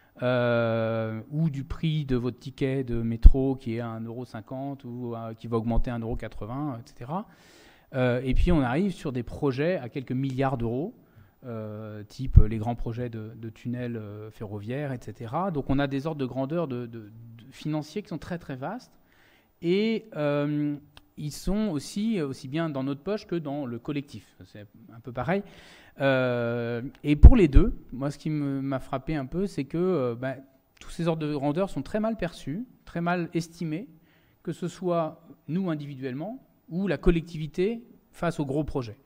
Euh, ou du prix de votre ticket de métro qui est à un euro cinquante ou à, qui va augmenter à un euro quatre-vingts, et cetera. Euh, et puis, on arrive sur des projets à quelques milliards d'euros. Euh, type les grands projets de, de tunnels euh, ferroviaires, et cetera. Donc on a des ordres de grandeur de, de, de financiers qui sont très très vastes et euh, ils sont aussi, aussi bien dans notre poche que dans le collectif. C'est un peu pareil. Euh, et pour les deux, moi ce qui me, m'a frappé un peu, c'est que euh, bah, tous ces ordres de grandeur sont très mal perçus, très mal estimés, que ce soit nous individuellement ou la collectivité face aux gros projets.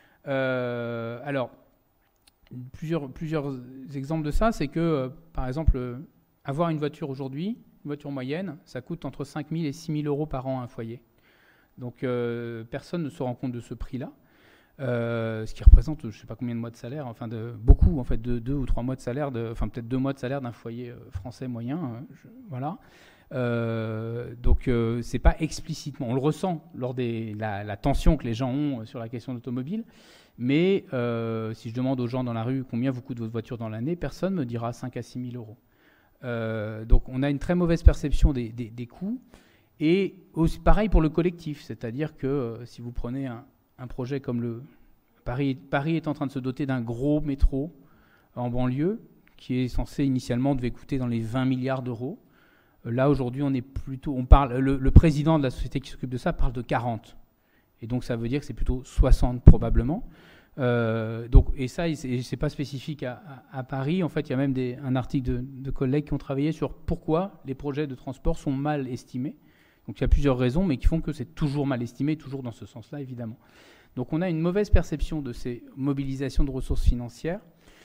Euh, alors, Plusieurs, plusieurs exemples de ça, c'est que, euh, par exemple, euh, avoir une voiture aujourd'hui, une voiture moyenne, ça coûte entre cinq mille et six mille euros par an à un foyer. Donc, euh, personne ne se rend compte de ce prix-là, euh, ce qui représente, je ne sais pas combien de mois de salaire, enfin, de, beaucoup, en fait, de deux ou trois mois de salaire, de, enfin, peut-être deux mois de salaire d'un foyer euh, français moyen, hein, je, voilà. Euh, donc, euh, c'est pas explicitement, on le ressent lors de la, la tension que les gens ont sur la question de l'automobile. Mais euh, si je demande aux gens dans la rue combien vous coûte votre voiture dans l'année, personne ne me dira cinq à six mille euros. Euh, donc on a une très mauvaise perception des, des, des coûts. Et aussi, pareil pour le collectif, c'est-à-dire que euh, si vous prenez un, un projet comme le... Paris, Paris est en train de se doter d'un gros métro en banlieue, qui est censé initialement devait coûter dans les vingt milliards d'euros. Euh, là aujourd'hui on est plutôt... On parle, le, le président de la société qui s'occupe de ça parle de quarante. Et donc, ça veut dire que c'est plutôt soixante probablement. Euh, donc, et ça, ce n'est pas spécifique à, à, à Paris. En fait, il y a même des, un article de, de collègues qui ont travaillé sur pourquoi les projets de transport sont mal estimés. Donc, il y a plusieurs raisons, mais qui font que c'est toujours mal estimé, toujours dans ce sens-là, évidemment. Donc, on a une mauvaise perception de ces mobilisations de ressources financières.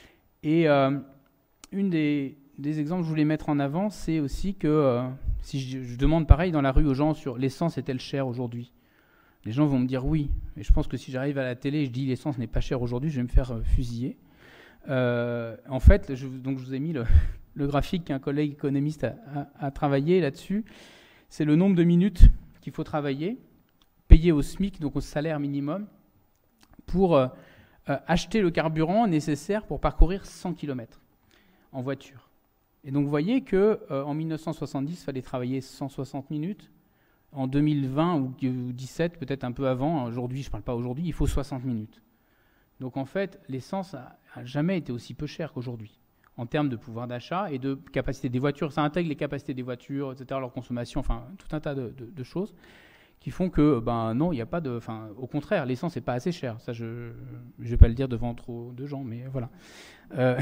Et euh, une des, des exemples que je voulais mettre en avant, c'est aussi que euh, si je, je demande pareil dans la rue aux gens sur l'essence est-elle chère aujourd'hui ? Les gens vont me dire oui. Et je pense que si j'arrive à la télé et je dis l'essence n'est pas chère aujourd'hui, je vais me faire euh, fusiller. Euh, en fait, je, donc je vous ai mis le, le graphique qu'un collègue économiste a, a, a travaillé là-dessus. C'est le nombre de minutes qu'il faut travailler, payer au SMIC, donc au salaire minimum, pour euh, euh, acheter le carburant nécessaire pour parcourir cent kilomètres en voiture. Et donc vous voyez qu'en euh, mille neuf cent soixante-dix, il fallait travailler cent soixante minutes. En deux mille vingt ou deux mille dix-sept, peut-être un peu avant, aujourd'hui, je ne parle pas aujourd'hui, il faut soixante minutes. Donc en fait, l'essence n'a jamais été aussi peu chère qu'aujourd'hui, en termes de pouvoir d'achat et de capacité des voitures. Ça intègre les capacités des voitures, et cetera, leur consommation, enfin tout un tas de, de, de choses qui font que, ben non, il n'y a pas de... Enfin, au contraire, l'essence n'est pas assez chère. Ça, je ne vais pas le dire devant trop de gens, mais voilà. Euh,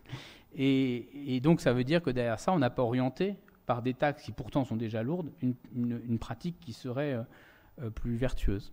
et, et donc ça veut dire que derrière ça, on n'a pas orienté par des taxes qui pourtant sont déjà lourdes, une, une, une pratique qui serait euh, plus vertueuse.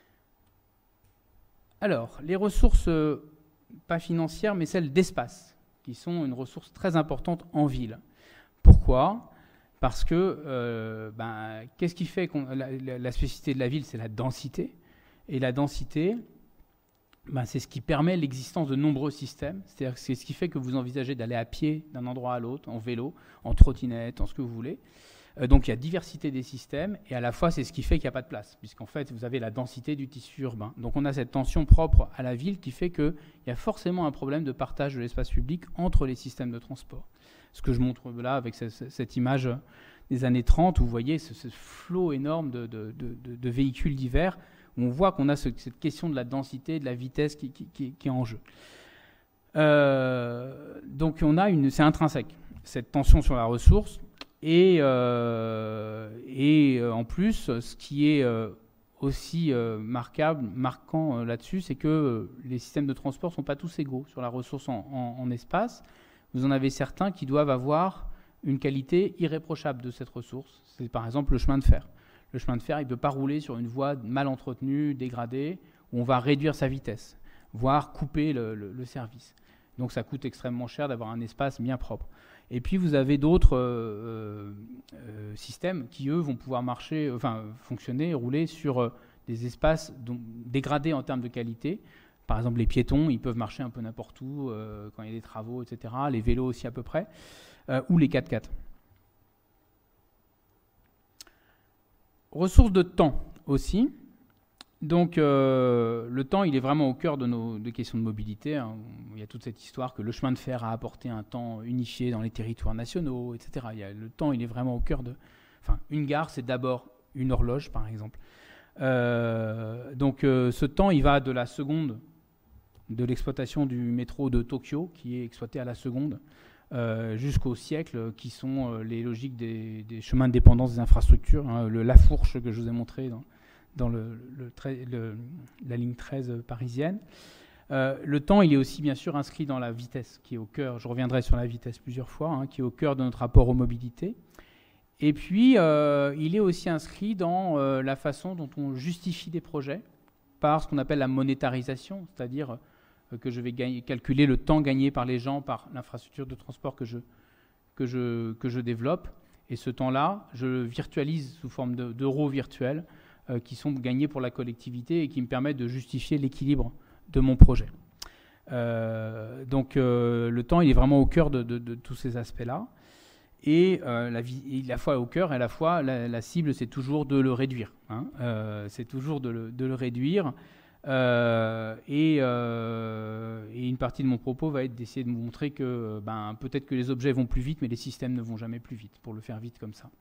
Alors, les ressources, euh, pas financières, mais celles d'espace, qui sont une ressource très importante en ville. Pourquoi ? Parce que euh, ben, qu'est-ce qui fait qu'on, la, la, la spécificité de la ville, c'est la densité. Et la densité, ben, c'est ce qui permet l'existence de nombreux systèmes. C'est-à-dire que c'est ce qui fait que vous envisagez d'aller à pied d'un endroit à l'autre, en vélo, en trottinette, en ce que vous voulez. Euh, donc il y a diversité des systèmes, et à la fois c'est ce qui fait qu'il n'y a pas de place, puisqu'en fait vous avez la densité du tissu urbain. Donc on a cette tension propre à la ville qui fait qu'il y a forcément un problème de partage de l'espace public entre les systèmes de transport. Ce que je montre là avec ce, cette image des années trente, où vous voyez ce, ce flot énorme de, de, de, de, de véhicules divers, où on voit qu'on a ce, cette question de la densité, de la vitesse qui, qui, qui, qui est en jeu. Euh, donc on a une, c'est intrinsèque, cette tension sur la ressource. Et, euh, et euh, en plus, ce qui est euh, aussi euh, marquable, marquant euh, là-dessus, c'est que euh, les systèmes de transport ne sont pas tous égaux sur la ressource en, en, en espace. Vous en avez certains qui doivent avoir une qualité irréprochable de cette ressource. C'est par exemple le chemin de fer. Le chemin de fer, il ne peut pas rouler sur une voie mal entretenue, dégradée, où on va réduire sa vitesse, voire couper le, le, le service. Donc ça coûte extrêmement cher d'avoir un espace bien propre. Et puis vous avez d'autres euh, euh, systèmes qui, eux, vont pouvoir marcher, enfin, fonctionner, rouler sur euh, des espaces dont, dégradés en termes de qualité. Par exemple, les piétons, ils peuvent marcher un peu n'importe où euh, quand il y a des travaux, et cetera. Les vélos aussi à peu près, euh, ou les quatre-quatre. Ressources de temps aussi. Donc euh, le temps, il est vraiment au cœur de nos de questions de mobilité. Hein. Il y a toute cette histoire que le chemin de fer a apporté un temps unifié dans les territoires nationaux, et cetera. Il y a, le temps, il est vraiment au cœur de... Enfin, une gare, c'est d'abord une horloge, par exemple. Euh, donc euh, ce temps, il va de la seconde, de l'exploitation du métro de Tokyo, qui est exploité à la seconde, euh, jusqu'au siècle, qui sont euh, les logiques des, des chemins de dépendance des infrastructures. Hein, le Lafourche que je vous ai montré dans... dans le, le, le, la ligne treize parisienne. Euh, le temps, il est aussi bien sûr inscrit dans la vitesse, qui est au cœur, je reviendrai sur la vitesse plusieurs fois, hein, qui est au cœur de notre rapport aux mobilités. Et puis, euh, il est aussi inscrit dans euh, la façon dont on justifie des projets par ce qu'on appelle la monétarisation, c'est-à-dire euh, que je vais gagner, calculer le temps gagné par les gens par l'infrastructure de transport que je, que je, que je développe. Et ce temps-là, je le virtualise sous forme de, d'euros virtuels, qui sont gagnés pour la collectivité et qui me permettent de justifier l'équilibre de mon projet. Euh, donc euh, le temps, il est vraiment au cœur de, de, de tous ces aspects-là. Et euh, la, il est à la fois au cœur et à la fois la, la cible, c'est toujours de le réduire. Hein. Euh, c'est toujours de le, de le réduire. Euh, et, euh, et une partie de mon propos va être d'essayer de vous montrer que ben, peut-être que les objets vont plus vite, mais les systèmes ne vont jamais plus vite, pour le faire vite comme ça.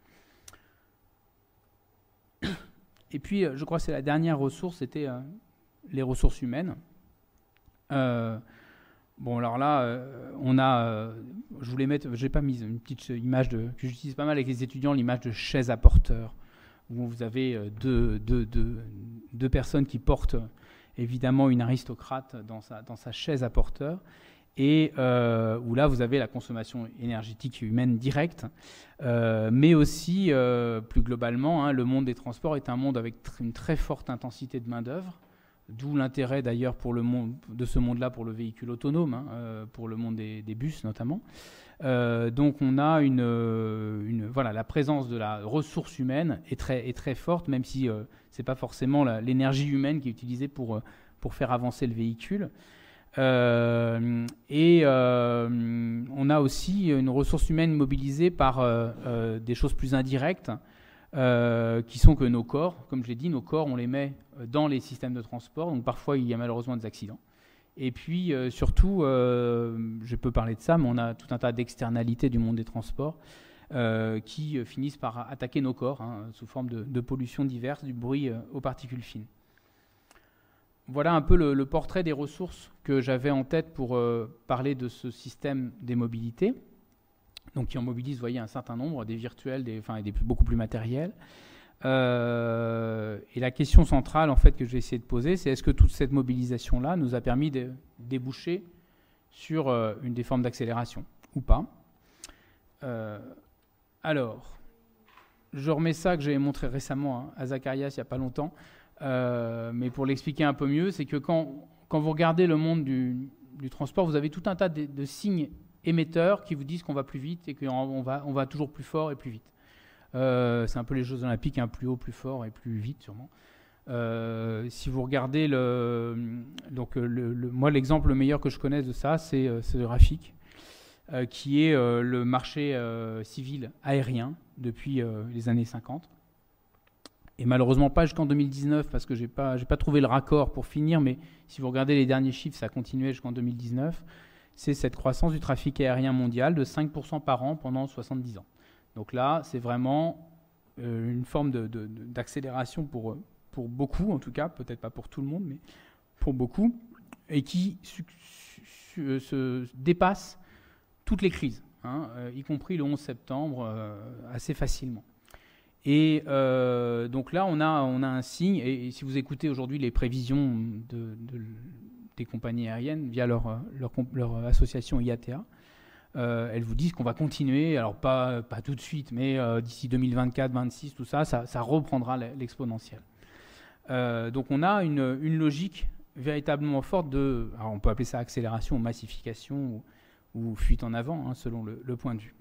Et puis, je crois que c'est la dernière ressource, c'était euh, les ressources humaines. Euh, bon, alors là, euh, on a, euh, je voulais mettre, j'ai pas mis une petite image de, que j'utilise pas mal avec les étudiants, l'image de chaise à porteur, où vous avez euh, deux, deux, deux, deux personnes qui portent euh, évidemment une aristocrate dans sa, dans sa chaise à porteur. Et euh, où là, vous avez la consommation énergétique humaine directe, euh, mais aussi, euh, plus globalement, hein, le monde des transports est un monde avec tr- une très forte intensité de main-d'œuvre, d'où l'intérêt d'ailleurs pour le monde, de ce monde-là pour le véhicule autonome, hein, euh, pour le monde des, des bus notamment. Euh, donc on a une, une, voilà, la présence de la ressource humaine est très, est très forte, même si euh, ce n'est pas forcément la, l'énergie humaine qui est utilisée pour, pour faire avancer le véhicule. Euh, et euh, on a aussi une ressource humaine mobilisée par euh, euh, des choses plus indirectes, euh, qui sont que nos corps, comme je l'ai dit, nos corps, on les met dans les systèmes de transport, donc parfois il y a malheureusement des accidents. Et puis euh, surtout, euh, je peux parler de ça, mais on a tout un tas d'externalités du monde des transports euh, qui euh, finissent par attaquer nos corps, hein, sous forme de, de pollutions diverses, du bruit euh, aux particules fines. Voilà un peu le, le portrait des ressources que j'avais en tête pour euh, parler de ce système des mobilités, donc qui en mobilise, vous voyez, un certain nombre, des virtuels, des, enfin, des plus, beaucoup plus matériels. Euh, et la question centrale, en fait, que je vais essayer de poser, c'est est-ce que toute cette mobilisation-là nous a permis de déboucher sur euh, une des formes d'accélération ou pas. euh, Alors, je remets ça que j'avais montré récemment hein, à Zacharias il n'y a pas longtemps. Euh, mais pour l'expliquer un peu mieux, c'est que quand, quand vous regardez le monde du, du transport, vous avez tout un tas de, de signes émetteurs qui vous disent qu'on va plus vite et qu'on va, on va toujours plus fort et plus vite. Euh, c'est un peu les Jeux Olympiques, hein, plus haut, plus fort et plus vite sûrement. Euh, si vous regardez le, donc le, le, moi l'exemple le meilleur que je connaisse de ça, c'est euh, le Rafik, euh, qui est euh, le marché euh, civil aérien depuis euh, les années cinquante. Et malheureusement pas jusqu'en deux mille dix-neuf parce que j'ai pas j'ai pas trouvé le raccord pour finir, mais si vous regardez les derniers chiffres, ça continuait jusqu'en deux mille dix-neuf. C'est cette croissance du trafic aérien mondial de cinq pour cent par an pendant soixante-dix ans. Donc là, c'est vraiment euh, une forme de, de, de, d'accélération pour eux. Pour beaucoup en tout cas, peut-être pas pour tout le monde, mais pour beaucoup, et qui su, su, su, se dépasse toutes les crises, hein, euh, y compris le onze septembre, euh, assez facilement. Et euh, donc là, on a, on a un signe, et, et si vous écoutez aujourd'hui les prévisions de, de, des compagnies aériennes via leur, leur, leur association I A T A, euh, elles vous disent qu'on va continuer, alors pas, pas tout de suite, mais euh, d'ici deux mille vingt-quatre, vingt-six, tout ça, ça, ça reprendra l'exponentiel. Euh, donc on a une, une logique véritablement forte de, alors on peut appeler ça accélération ou massification ou, ou fuite en avant, hein, selon le, le point de vue.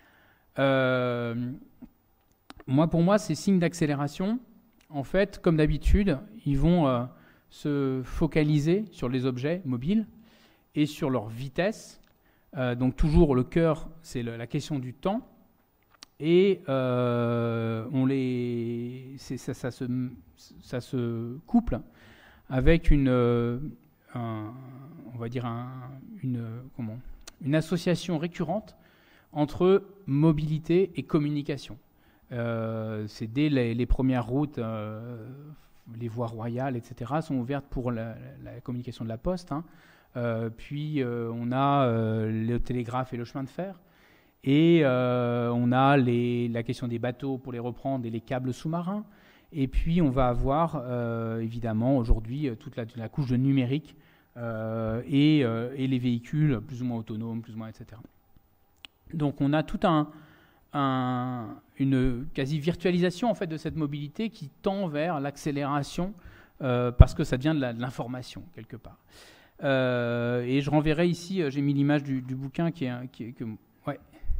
Euh, moi, pour moi, ces signes d'accélération, en fait, comme d'habitude, ils vont euh, se focaliser sur les objets mobiles et sur leur vitesse. Euh, donc toujours le cœur, c'est le, la question du temps. Et euh, on les, ça, ça, se, ça se couple avec une, un, on va dire un, une, comment, une association récurrente entre mobilité et communication. Euh, c'est dès les, les premières routes, euh, les voies royales, et cetera, sont ouvertes pour la, la communication de la poste. Hein. Euh, puis euh, on a euh, le télégraphe et le chemin de fer. Et euh, on a les, la question des bateaux pour les reprendre et les câbles sous-marins. Et puis on va avoir euh, évidemment aujourd'hui toute la, la couche de numérique euh, et, euh, et les véhicules plus ou moins autonomes, plus ou moins, et cetera. Donc on a tout un, un, une quasi-virtualisation en fait, de cette mobilité qui tend vers l'accélération euh, parce que ça devient de l'information quelque part. Euh, et je renverrai ici, j'ai mis l'image du, du bouquin qui est... Qui est que, ouais.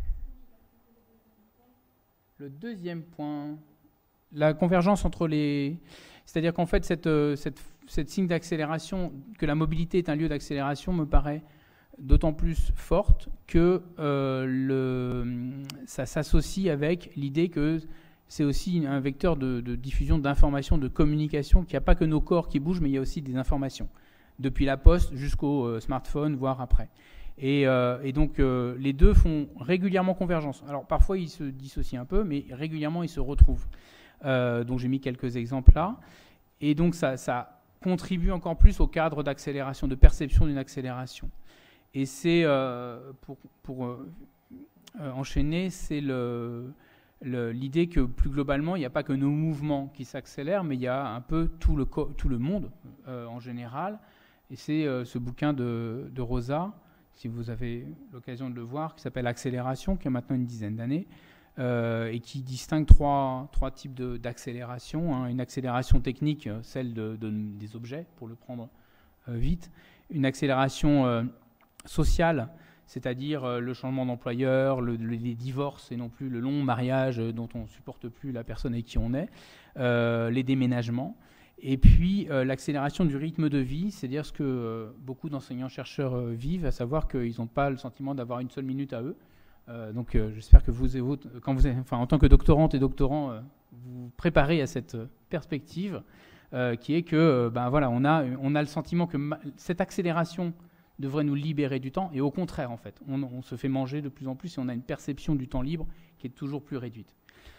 Le deuxième point, la convergence entre les... C'est-à-dire qu'en fait, cette, cette, cette signe d'accélération, que la mobilité est un lieu d'accélération, me paraît d'autant plus forte que euh, le, ça s'associe avec l'idée que c'est aussi un vecteur de, de diffusion d'informations, de communication, qu'il n'y a pas que nos corps qui bougent, mais il y a aussi des informations, depuis la poste jusqu'au euh, smartphone, voire après. Et, euh, et donc, euh, les deux font régulièrement convergence. Alors, parfois, ils se dissocient un peu, mais régulièrement, ils se retrouvent. Euh, donc, j'ai mis quelques exemples là. Et donc, ça, ça contribue encore plus au cadre d'accélération, de perception d'une accélération. Et c'est, euh, pour, pour euh, enchaîner, c'est le, le, l'idée que, plus globalement, il n'y a pas que nos mouvements qui s'accélèrent, mais il y a un peu tout le, tout le monde, euh, en général. Et c'est euh, ce bouquin de, de Rosa, si vous avez l'occasion de le voir, qui s'appelle Accélération, qui a maintenant une dizaine d'années, euh, et qui distingue trois, trois types de, d'accélération. Hein. Une accélération technique, celle de, de, des objets, pour le prendre euh, vite. Une accélération euh, sociale, c'est-à-dire euh, le changement d'employeur, le, le, les divorces, et non plus le long mariage dont on ne supporte plus la personne avec qui on est, euh, les déménagements. Et puis euh, l'accélération du rythme de vie, c'est-à-dire ce que euh, beaucoup d'enseignants-chercheurs euh, vivent, à savoir qu'ils n'ont pas le sentiment d'avoir une seule minute à eux. Euh, donc euh, j'espère que vous, vous, quand vous êtes, enfin, en tant que doctorante et doctorant, euh, vous préparez à cette perspective, euh, qui est que euh, ben, voilà, on, a, on a le sentiment que ma- cette accélération devrait nous libérer du temps, et au contraire, en fait, on, on se fait manger de plus en plus et on a une perception du temps libre qui est toujours plus réduite.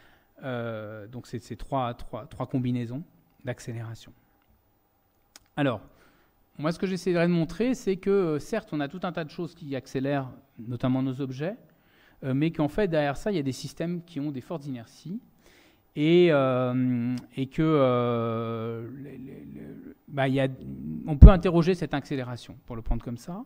Euh, donc c'est ces trois, trois, trois combinaisons d'accélération. Alors, moi, ce que j'essaierai de montrer, c'est que, euh, certes, on a tout un tas de choses qui accélèrent, notamment nos objets, euh, mais qu'en fait, derrière ça, il y a des systèmes qui ont des fortes inerties, et, euh, et que euh, les, les, les, bah, y a, on peut interroger cette accélération, pour le prendre comme ça.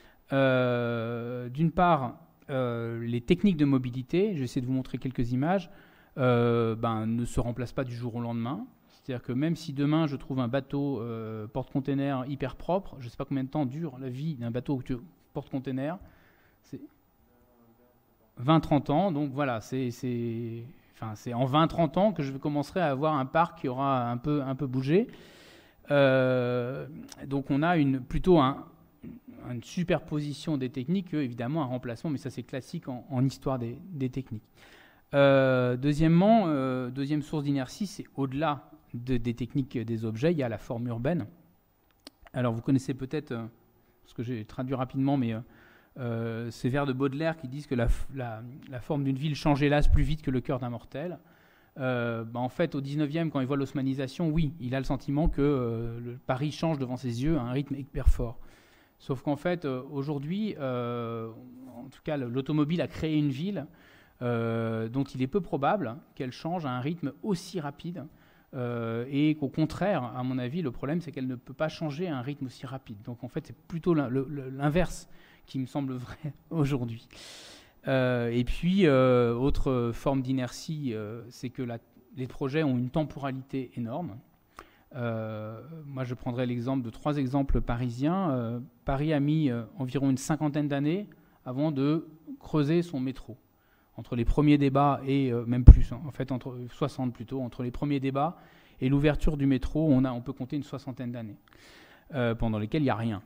Euh, d'une part, euh, les techniques de mobilité, j'essaie de vous montrer quelques images, euh, ben, ne se remplacent pas du jour au lendemain. C'est-à-dire que même si demain je trouve un bateau euh, porte-container hyper propre, je ne sais pas combien de temps dure la vie d'un bateau porte-container, c'est vingt à trente ans, donc voilà, c'est, c'est enfin, c'est en vingt trente ans que je commencerai à avoir un parc qui aura un peu, un peu bougé. Euh, donc on a une, plutôt un, une superposition des techniques que, évidemment, un remplacement, mais ça c'est classique en, en histoire des, des techniques. Euh, deuxièmement, euh, deuxième source d'inertie, c'est au-delà de, des techniques des objets, il y a la forme urbaine. Alors vous connaissez peut-être, euh, ce que j'ai traduit rapidement, mais euh, euh, ces vers de Baudelaire qui disent que la, la, la forme d'une ville change hélas plus vite que le cœur d'un mortel. Euh, bah en fait, au dix-neuvième, quand il voit l'osmanisation, oui, il a le sentiment que euh, le Paris change devant ses yeux à un rythme hyper fort. Sauf qu'en fait, euh, aujourd'hui, euh, en tout cas, l'automobile a créé une ville euh, dont il est peu probable qu'elle change à un rythme aussi rapide. Euh, et qu'au contraire, à mon avis, le problème, c'est qu'elle ne peut pas changer à un rythme aussi rapide. Donc en fait, c'est plutôt l'inverse qui me semble vrai aujourd'hui. Euh, et puis, euh, autre forme d'inertie, euh, c'est que la, les projets ont une temporalité énorme. Euh, moi, je prendrais l'exemple de trois exemples parisiens. Euh, Paris a mis euh, environ une cinquantaine d'années avant de creuser son métro. Entre les premiers débats et euh, même plus, hein, en fait, entre soixante plutôt, entre les premiers débats et l'ouverture du métro, on, a, on peut compter une soixantaine d'années, euh, pendant lesquelles il n'y a rien.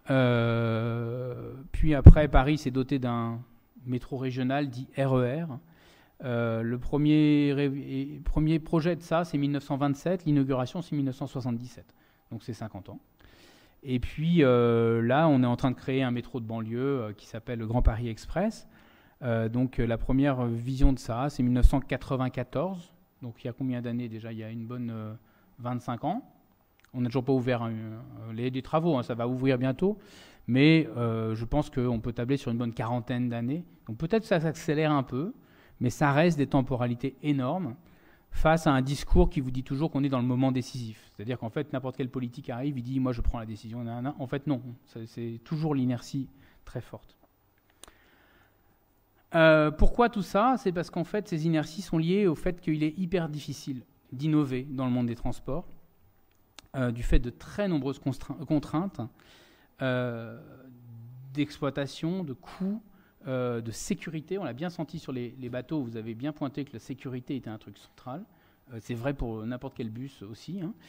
Euh, puis après, Paris s'est doté d'un métro régional dit R E R. Euh, le premier, ré, premier projet de ça, c'est mille neuf cent vingt-sept, l'inauguration, c'est mille neuf cent soixante-dix-sept. Donc c'est cinquante ans. Et puis euh, là, on est en train de créer un métro de banlieue euh, qui s'appelle le Grand Paris Express. Euh, donc euh, la première vision de ça, c'est mille neuf cent quatre-vingt-quatorze. Donc il y a combien d'années déjà? Il y a une bonne euh, vingt-cinq ans. On n'a toujours pas ouvert hein, les, les travaux, hein, ça va ouvrir bientôt. Mais euh, je pense qu'on peut tabler sur une bonne quarantaine d'années. Donc peut-être que ça s'accélère un peu, mais ça reste des temporalités énormes face à un discours qui vous dit toujours qu'on est dans le moment décisif. C'est-à-dire qu'en fait, n'importe quel politique arrive, il dit « moi je prends la décision ». En fait, non. C'est toujours l'inertie très forte. Euh, pourquoi tout ça? C'est parce qu'en fait, ces inerties sont liées au fait qu'il est hyper difficile d'innover dans le monde des transports, euh, du fait de très nombreuses contraintes euh, d'exploitation, de coûts, euh, de sécurité. On l'a bien senti sur les, les bateaux, vous avez bien pointé que la sécurité était un truc central. Euh, c'est vrai pour n'importe quel bus aussi. Hein.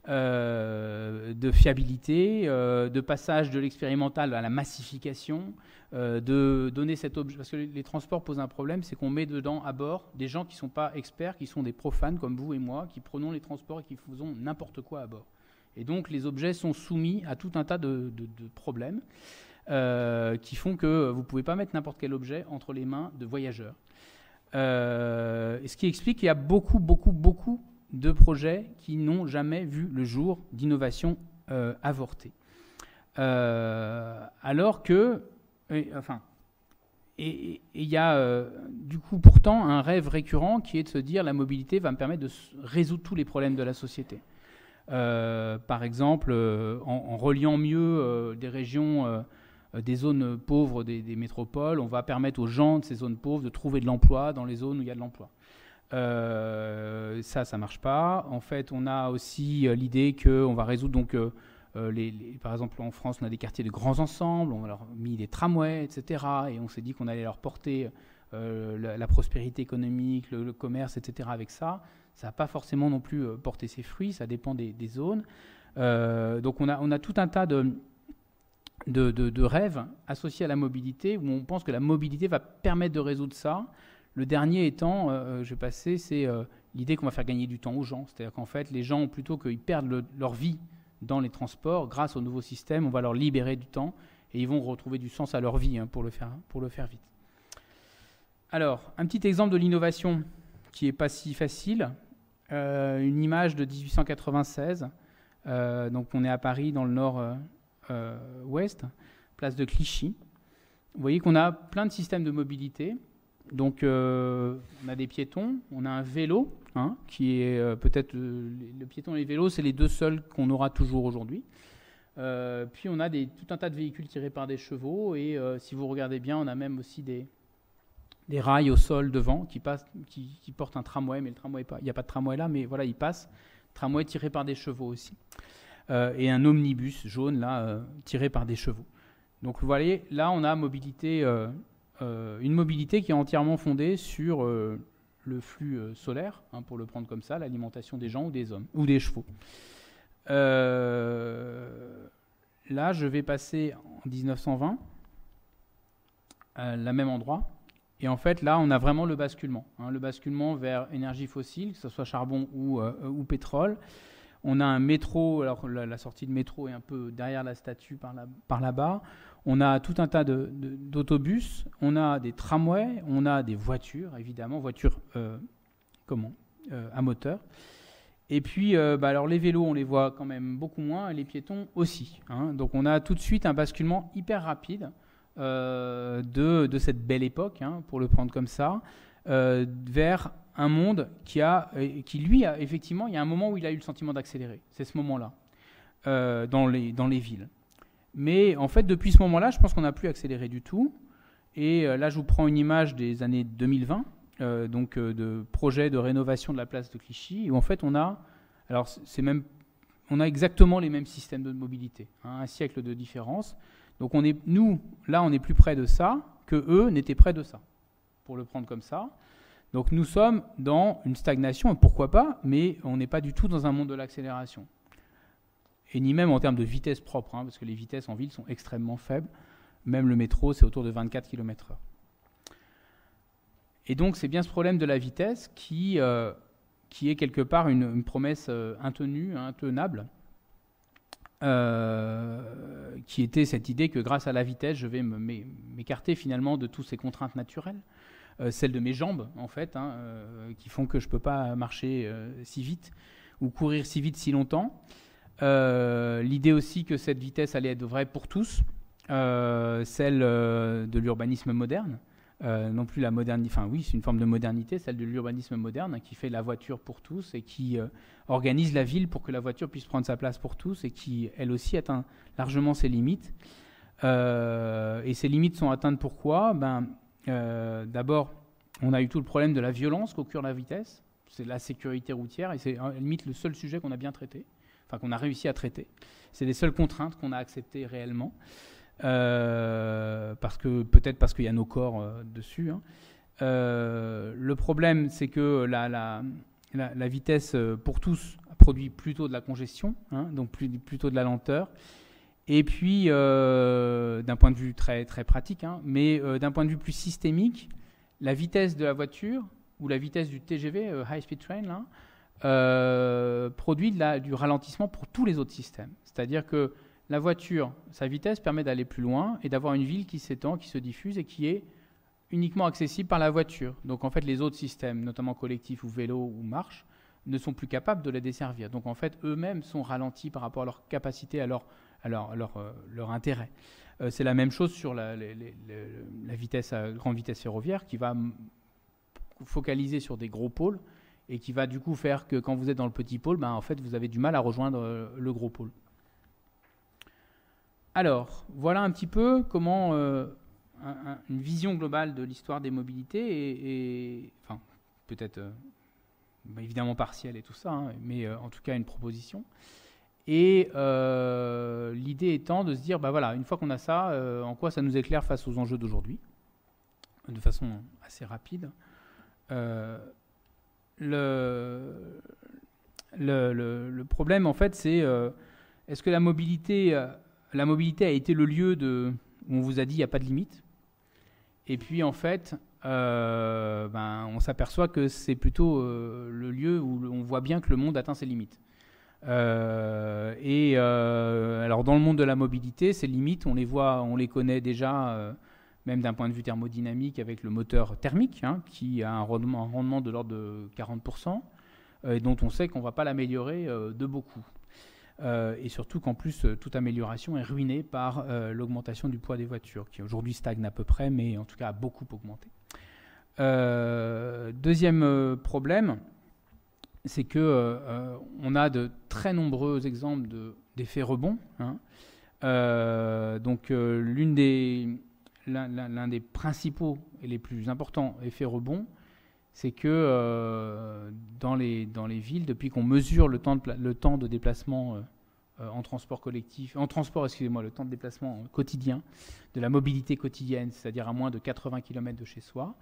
Euh, de fiabilité, euh, de passage de l'expérimental à la massification, euh, de donner cet objet. Parce que les, les transports posent un problème, c'est qu'on met dedans à bord des gens qui ne sont pas experts, qui sont des profanes comme vous et moi, qui prenons les transports et qui faisons n'importe quoi à bord. Et donc les objets sont soumis à tout un tas de, de, de problèmes euh, qui font que vous ne pouvez pas mettre n'importe quel objet entre les mains de voyageurs. Euh, ce qui explique qu'il y a beaucoup, beaucoup, beaucoup de projets qui n'ont jamais vu le jour d'innovation euh, avortée. Euh, alors que, et, enfin, et il y a euh, du coup pourtant un rêve récurrent qui est de se dire la mobilité va me permettre de résoudre tous les problèmes de la société. Euh, par exemple, euh, en, en reliant mieux euh, des régions, euh, des zones pauvres des, des métropoles, on va permettre aux gens de ces zones pauvres de trouver de l'emploi dans les zones où il y a de l'emploi. Euh, ça, ça marche pas. En fait, on a aussi euh, l'idée qu'on va résoudre donc, euh, les, les, par exemple, en France, on a des quartiers de grands ensembles, on a leur mis des tramways, et cetera. Et on s'est dit qu'on allait leur porter euh, la, la prospérité économique, le, le commerce, et cetera. Avec ça, ça n'a pas forcément non plus euh, porté ses fruits. Ça dépend des, des zones. Euh, donc, on a, on a tout un tas de de, de de rêves associés à la mobilité où on pense que la mobilité va permettre de résoudre ça. Le dernier étant, euh, je vais passer, c'est euh, l'idée qu'on va faire gagner du temps aux gens. C'est-à-dire qu'en fait, les gens, plutôt qu'ils perdent le, leur vie dans les transports, grâce au nouveau système, on va leur libérer du temps et ils vont retrouver du sens à leur vie hein, pour le faire, pour le faire vite. Alors, un petit exemple de l'innovation qui n'est pas si facile. Euh, une image de dix-huit cent quatre-vingt-seize. Euh, donc, on est à Paris, dans le nord-ouest, euh, place de Clichy. Vous voyez qu'on a plein de systèmes de mobilité. Donc, euh, on a des piétons, on a un vélo, hein, qui est euh, peut-être euh, le piéton et les vélos, c'est les deux seuls qu'on aura toujours aujourd'hui. Euh, puis, on a des, tout un tas de véhicules tirés par des chevaux, et euh, si vous regardez bien, on a même aussi des, des rails au sol devant qui, passent, qui, qui portent un tramway, mais le tramway, pas, il n'y a pas de tramway là, mais voilà, il passe. Tramway tiré par des chevaux aussi. Euh, et un omnibus jaune, là, euh, tiré par des chevaux. Donc, vous voyez, là, on a mobilité... Euh, Euh, une mobilité qui est entièrement fondée sur euh, le flux euh, solaire, hein, pour le prendre comme ça, l'alimentation des gens ou des hommes, ou des chevaux. Euh, là, je vais passer en dix-neuf cent vingt, à le même endroit. Et en fait, là, on a vraiment le basculement. Hein, le basculement vers énergie fossile, que ce soit charbon ou, euh, ou pétrole. On a un métro, alors la, la sortie de métro est un peu derrière la statue par, là, par là-bas. On a tout un tas de, de, d'autobus, on a des tramways, on a des voitures, évidemment, voitures euh, comment euh, à moteur. Et puis, euh, bah alors les vélos, on les voit quand même beaucoup moins, et les piétons aussi. Hein. Donc on a tout de suite un basculement hyper rapide euh, de, de cette belle époque, hein, pour le prendre comme ça, euh, vers un monde qui, a, qui, lui, a, effectivement, il y a un moment où il a eu le sentiment d'accélérer. C'est ce moment-là, euh, dans, les, dans les villes. Mais en fait, depuis ce moment-là, je pense qu'on n'a plus accéléré du tout. Et euh, là, je vous prends une image des années deux mille vingt, euh, donc euh, de projet de rénovation de la place de Clichy, où en fait, on a, alors c'est même, on a exactement les mêmes systèmes de mobilité, hein, un siècle de différence. Donc on est, nous, là, on est plus près de ça que eux n'étaient près de ça, pour le prendre comme ça. Donc nous sommes dans une stagnation, et pourquoi pas, mais on n'est pas du tout dans un monde de l'accélération. Et ni même en termes de vitesse propre, hein, parce que les vitesses en ville sont extrêmement faibles. Même le métro, c'est autour de vingt-quatre kilomètres heure. Et donc c'est bien ce problème de la vitesse qui, euh, qui est quelque part une, une promesse euh, intenue, intenable, euh, qui était cette idée que grâce à la vitesse, je vais m'écarter finalement de toutes ces contraintes naturelles. Euh, celles de mes jambes, en fait, hein, euh, qui font que je ne peux pas marcher euh, si vite ou courir si vite si longtemps. Euh, l'idée aussi que cette vitesse allait être vraie pour tous, euh, celle euh, de l'urbanisme moderne, euh, non plus la modernité, enfin oui, c'est une forme de modernité, celle de l'urbanisme moderne, hein, qui fait la voiture pour tous et qui euh, organise la ville pour que la voiture puisse prendre sa place pour tous et qui, elle aussi, atteint largement ses limites. Euh, et ces limites sont atteintes pourquoi ? Ben, Euh, d'abord, on a eu tout le problème de la violence qu'occure la vitesse. C'est la sécurité routière et c'est à la limite le seul sujet qu'on a bien traité, enfin qu'on a réussi à traiter. C'est les seules contraintes qu'on a acceptées réellement, euh, parce que peut-être parce qu'il y a nos corps euh, dessus. Hein. Euh, le problème, c'est que la, la, la, la vitesse pour tous produit plutôt de la congestion, hein, donc plus, plutôt de la lenteur. Et puis, euh, d'un point de vue très, très pratique, hein, mais euh, d'un point de vue plus systémique, la vitesse de la voiture ou la vitesse du T G V, euh, High Speed Train, là, euh, produit de la, du ralentissement pour tous les autres systèmes. C'est-à-dire que la voiture, sa vitesse permet d'aller plus loin et d'avoir une ville qui s'étend, qui se diffuse et qui est uniquement accessible par la voiture. Donc en fait, les autres systèmes, notamment collectifs ou vélo ou marche, ne sont plus capables de les desservir. Donc en fait, eux-mêmes sont ralentis par rapport à leur capacité, à leur Alors, leur, euh, leur intérêt. Euh, c'est la même chose sur la, les, les, la vitesse à grande vitesse ferroviaire qui va m- focaliser sur des gros pôles et qui va du coup faire que quand vous êtes dans le petit pôle, ben, en fait, vous avez du mal à rejoindre euh, le gros pôle. Alors, voilà un petit peu comment euh, un, un, une vision globale de l'histoire des mobilités et, et enfin, peut-être euh, bah, évidemment partielle et tout ça, hein, mais euh, en tout cas une proposition. Et euh, l'idée étant de se dire, bah voilà, une fois qu'on a ça, euh, en quoi ça nous éclaire face aux enjeux d'aujourd'hui, de façon assez rapide. Euh, le, le, le, le problème, en fait, c'est euh, est-ce que la mobilité, euh, la mobilité a été le lieu de, où on vous a dit il n'y a pas de limite. Et puis, en fait, euh, ben, on s'aperçoit que c'est plutôt euh, le lieu où on voit bien que le monde atteint ses limites. Euh, et euh, alors dans le monde de la mobilité, ces limites, on les voit, on les connaît déjà, euh, même d'un point de vue thermodynamique, avec le moteur thermique, hein, qui a un rendement, un rendement de l'ordre de quarante pour cent, euh, et dont on sait qu'on ne va pas l'améliorer euh, de beaucoup. Euh, et surtout qu'en plus, euh, toute amélioration est ruinée par euh, l'augmentation du poids des voitures, qui aujourd'hui stagne à peu près, mais en tout cas a beaucoup augmenté. Euh, deuxième euh, problème, c'est qu'on euh, a de très nombreux exemples de, d'effets rebonds. Hein. Euh, donc euh, l'une des, l'un, l'un des principaux et les plus importants effets rebonds, c'est que euh, dans, les, dans les villes, depuis qu'on mesure le temps de, le temps de déplacement euh, en transport collectif, en transport, excusez-moi, le temps de déplacement quotidien, de la mobilité quotidienne, c'est-à-dire à moins de quatre-vingts kilomètres de chez soi,